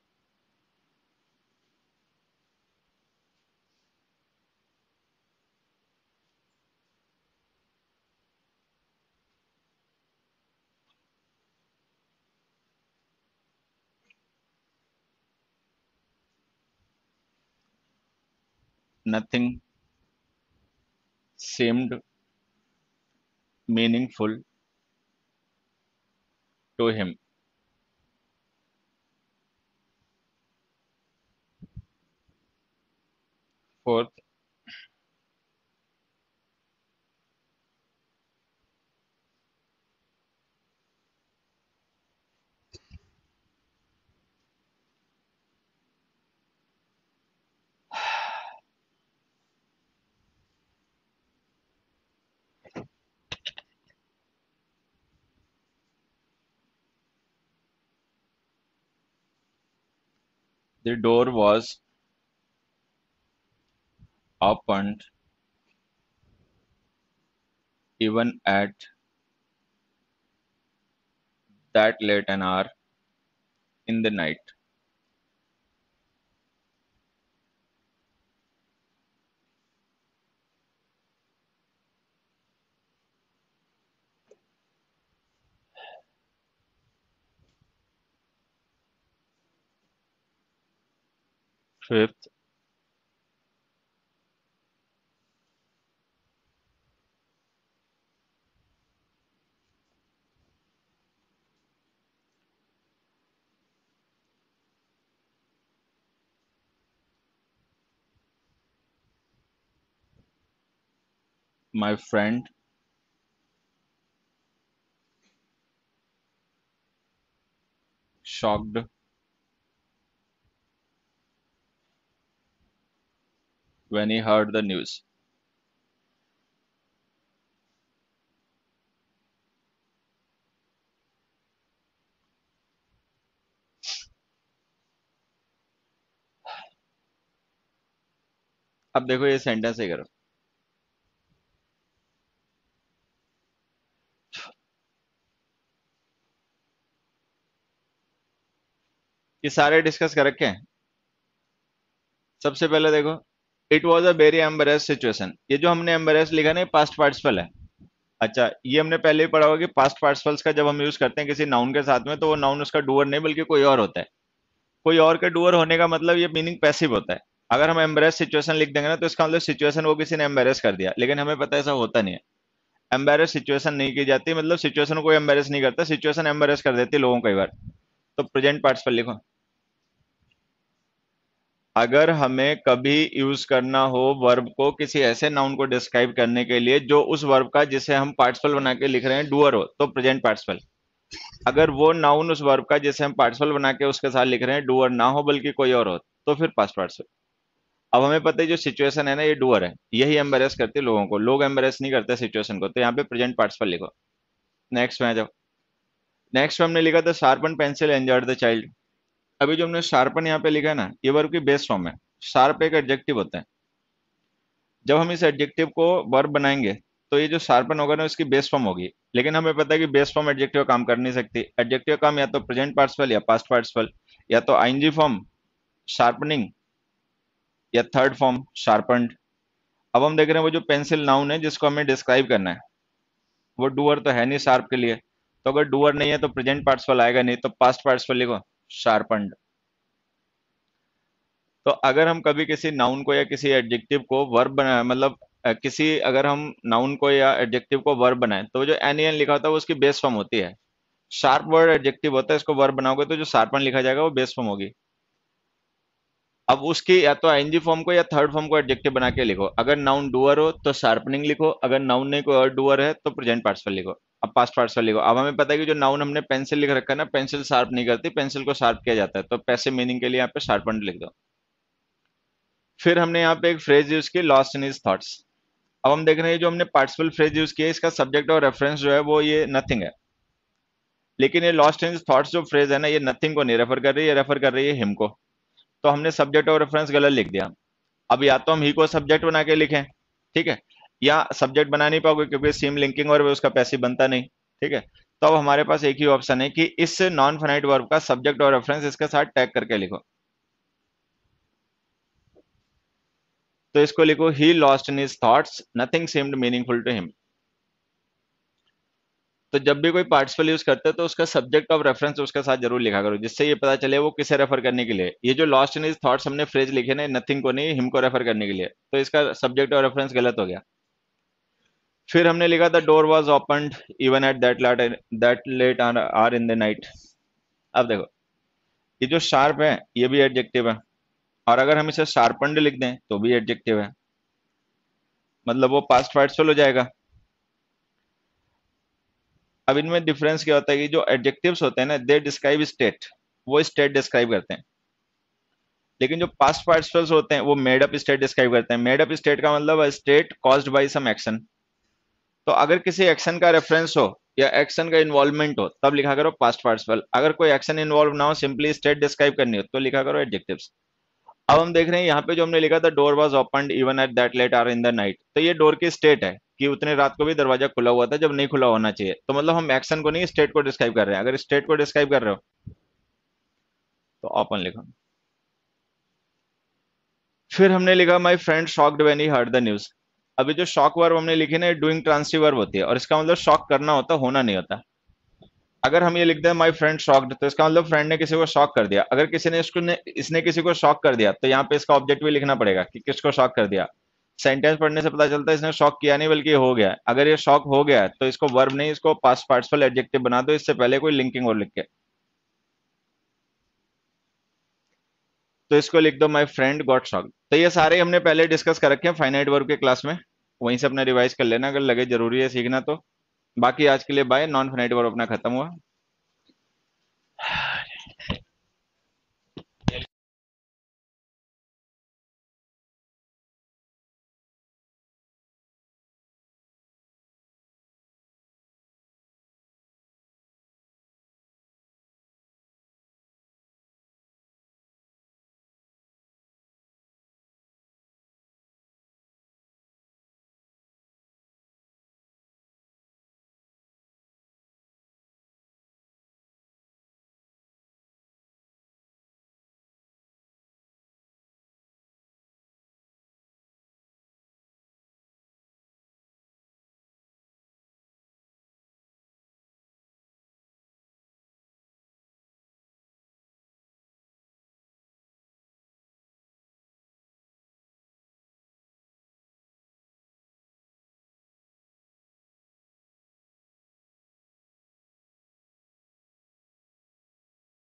Speaker 1: nothing seemed meaningful to him. Fourth, the door was opened even at that late an hour in the night. Fifth, my friend shocked when he heard the news. अब देखो ये सेंटेंस ही करो। ये सारे डिस्कस कर रखे हैं। सबसे पहले देखो, it was a very embarrass situation. ये जो हमने एम्बेरेस लिखा ना, पास्ट पार्टिसिपल है। अच्छा, ये हमने पहले ही पढ़ा होगा कि पास्ट पार्टिसिपल्स का जब हम यूज करते हैं किसी नाउन के साथ में, तो वो नाउन उसका डूअर नहीं बल्कि कोई और होता है। कोई और के डूअर होने का मतलब ये मीनिंग पैसिव होता है। अगर हम एम्बेरेस सिचुएशन लिख देंगे ना, तो इसका मतलब सिचुएशन वो किसी ने एम्बेरेस कर दिया, लेकिन हमें पता है ऐसा होता नहीं है। एम्बेरेस सिचुएशन नहीं की जाती, मतलब सिचुएशन को कोई एम्बेरेस नहीं करता, सिचुएशन एम्बेरेस कर देती है लोगों को कई बार। तो प्रेजेंट पार्टिसिपल लिखो। अगर हमें कभी यूज करना हो वर्ब को किसी ऐसे नाउन को डिस्क्राइब करने के लिए जो उस वर्ब का जिसे हम पार्टिसिपल बना के लिख रहे हैं डूअर हो, तो प्रेजेंट पार्टिसिपल। अगर वो नाउन उस वर्ब का जिसे हम पार्टिसिपल बना के उसके साथ लिख रहे हैं डूअर ना हो बल्कि कोई और हो, तो फिर पास्ट पार्टिसिपल। अब हमें पता है जो सिचुएशन है ना, ये डूअर है, यही एम्बेरेस करती है लोगों को, लोग एम्बेरेस नहीं करते सिचुएशन को, तो यहाँ पे प्रेजेंट पार्टिसिपल लिखो। नेक्स्ट में आ जाओ। नेक्स्ट में हमने लिखा था sharpen pencil enjoyed the child. अभी जो हमने शार्पन यहाँ पे लिखा है ना, ये वर्ब की बेस फॉर्म है। शार्प एक एडजेक्टिव होता है। जब हम इस एडजेक्टिव को वर्ब बनाएंगे, तो ये जो शार्पन होगा ना, इसकी बेस फॉर्म होगी। लेकिन हमें पता है कि बेस फॉर्म एडजेक्टिव काम कर नहीं सकती। एडजेक्टिव काम या तो प्रेजेंट पार्टिसिपल या पास्ट पार्टिसिपल, या तो आईएनजी फॉर्म शार्पनिंग, या थर्ड फॉर्म शार्पन्ड। अब हम देख रहे हैं वो जो पेंसिल नाउन है जिसको हमें डिस्क्राइब करना है, वो डूअर तो है नहीं शार्प के लिए, तो अगर डूअर नहीं है तो प्रेजेंट पार्टिसिपल आएगा नहीं, तो पास्ट पार्टिसिपल लिखो शार्पन्ड। तो अगर हम कभी किसी नाउन को या किसी एडजेक्टिव को वर्ब बनाए, मतलब किसी अगर हम नाउन को या एडजेक्टिव को वर्ब बनाए, तो जो एन एन लिखा होता है वो उसकी बेस फॉर्म होती है। शार्प वर्ड एडजेक्टिव होता है, इसको वर्ब बनाओगे तो जो शार्पन लिखा जाएगा वो बेस फॉर्म होगी। अब उसकी या तो आईएनजी फॉर्म को या थर्ड फॉर्म को एडजेक्टिव बना के लिखो। अगर नाउन डूअर हो तो शार्पनिंग लिखो, अगर नाउन नहीं कोई और डूअर है तो प्रेजेंट पार्टिसिपल लिखो। अब पास्ट पार्टिसिपल लिखो। अब हमें पता है कि जो नाउन हमने पेंसिल लिख रखा है ना, पेंसिल शार्प नहीं करती, पेंसिल को शार्प किया जाता है, तो पैसिव मीनिंग के लिए यहाँ पे शार्पन लिख दो। फिर हमने यहाँ पे एक फ्रेज यूज की, लॉस्ट इन हिज थॉट्स। अब हम देख रहे हैं जो हमने पार्टिसिपल फ्रेज यूज किया, इसका सब्जेक्ट और रेफरेंस जो है वो ये नथिंग है, लेकिन ये लॉस्ट इन हिज थॉट्स जो फ्रेज है ना, ये नथिंग को नहीं रेफर कर रही है, रेफर कर रही है हिम को। तो हमने सब्जेक्ट और रेफरेंस गलत लिख दिया। अब या तो हम ही को सब्जेक्ट बना के लिखें, ठीक है, या सब्जेक्ट बना नहीं पाओगे क्योंकि सेम लिंकिंग और उसका पैसिव बनता नहीं, ठीक है। तो अब हमारे पास एक ही ऑप्शन है कि इस नॉन फाइनाइट वर्ब का सब्जेक्ट और रेफरेंस इसके साथ टैग करके लिखो। तो इसको लिखो, he lost in his thoughts, nothing seemed meaningful to him. तो जब भी कोई पार्टिसिपल यूज करते हैं तो उसका सब्जेक्ट ऑफ रेफरेंस उसके साथ जरूर लिखा करो, जिससे ये पता चले वो किसे रेफर करने के लिए। ये जो लॉस्ट इन हिज थॉट्स हमने फ्रेज लिखे ना, नथिंग को नहीं, हिम को रेफर करने के लिए, तो इसका सब्जेक्ट और रेफरेंस गलत हो गया। फिर हमने लिखा था door was opened even at that late hour in the night. अब देखो, ये जो शार्प है ये भी एडजेक्टिव है, और अगर हम इसे शार्पन्ड लिख दें तो भी एडजेक्टिव है, मतलब वो पास्ट पार्टिसिपल हो जाएगा। अब इनमें डिफरेंस क्या होता है कि जो एडजेक्टिव्स होते हैं ना, दे डिस्क्राइब स्टेट, वो स्टेट डिस्क्राइब करते हैं, लेकिन जो पास्ट पार्टिसिपल्स होते हैं वो मेड अप स्टेट डिस्क्राइब करते हैं। मेड अप स्टेट का मतलब state caused by some action. तो अगर किसी एक्शन का रेफरेंस हो या एक्शन का इन्वॉल्वमेंट हो तब लिखा करो पास्ट पार्टिसिपल, अगर कोई एक्शन इन्वॉल्व ना हो, सिंपली स्टेट डिस्क्राइब करनी हो, तो लिखा करो एडजेक्टिव्स। अब हम देख रहे हैं यहाँ पे जो हमने लिखा था door was opened even at that late hour in the night, तो ये डोर की स्टेट है कि उतने रात को भी दरवाजा खुला हुआ था जब नहीं खुला होना चाहिए, तो मतलब हम एक्शन को नहीं स्टेट को डिस्क्राइब कर रहे हैं। अगर स्टेट को डिस्क्राइब कर रहे हो तो ओपन लिखो। फिर हमने लिखा my friend shocked when he heard the news. अभी जो शॉक वर्ब हमने लिखी ना, डूइंग ट्रांसिटिव वर्ब होती है, और इसका मतलब शॉक करना होता, होना नहीं होता। अगर हम ये लिखते हैं माई फ्रेंड शॉक्ड, तो इसका मतलब फ्रेंड ने किसी को शॉक कर दिया। अगर किसी ने इसने किसी को शॉक कर दिया, तो यहाँ पे इसका ऑब्जेक्ट भी लिखना पड़ेगा कि किसको शॉक कर दिया। सेंटेंस पढ़ने से पता चलता है इसने शॉक किया नहीं बल्कि हो गया है। अगर ये शॉक हो गया है तो इसको वर्ब नहीं, इसको पास्ट पार्टिसिपल एडजेक्टिव बना दो, इससे पहले कोई लिंकिंग और लिख के। तो इसको लिख दो माई फ्रेंड गॉट शॉक। तो ये सारे हमने पहले डिस्कस कर रखे हैं फाइनाइट वर्ब के क्लास में, वहीं से अपना रिवाइज कर लेना अगर लगे जरूरी है सीखना तो। बाकी आज के लिए बाय। नॉन फाइनाइट वर्ब अपना खत्म हुआ।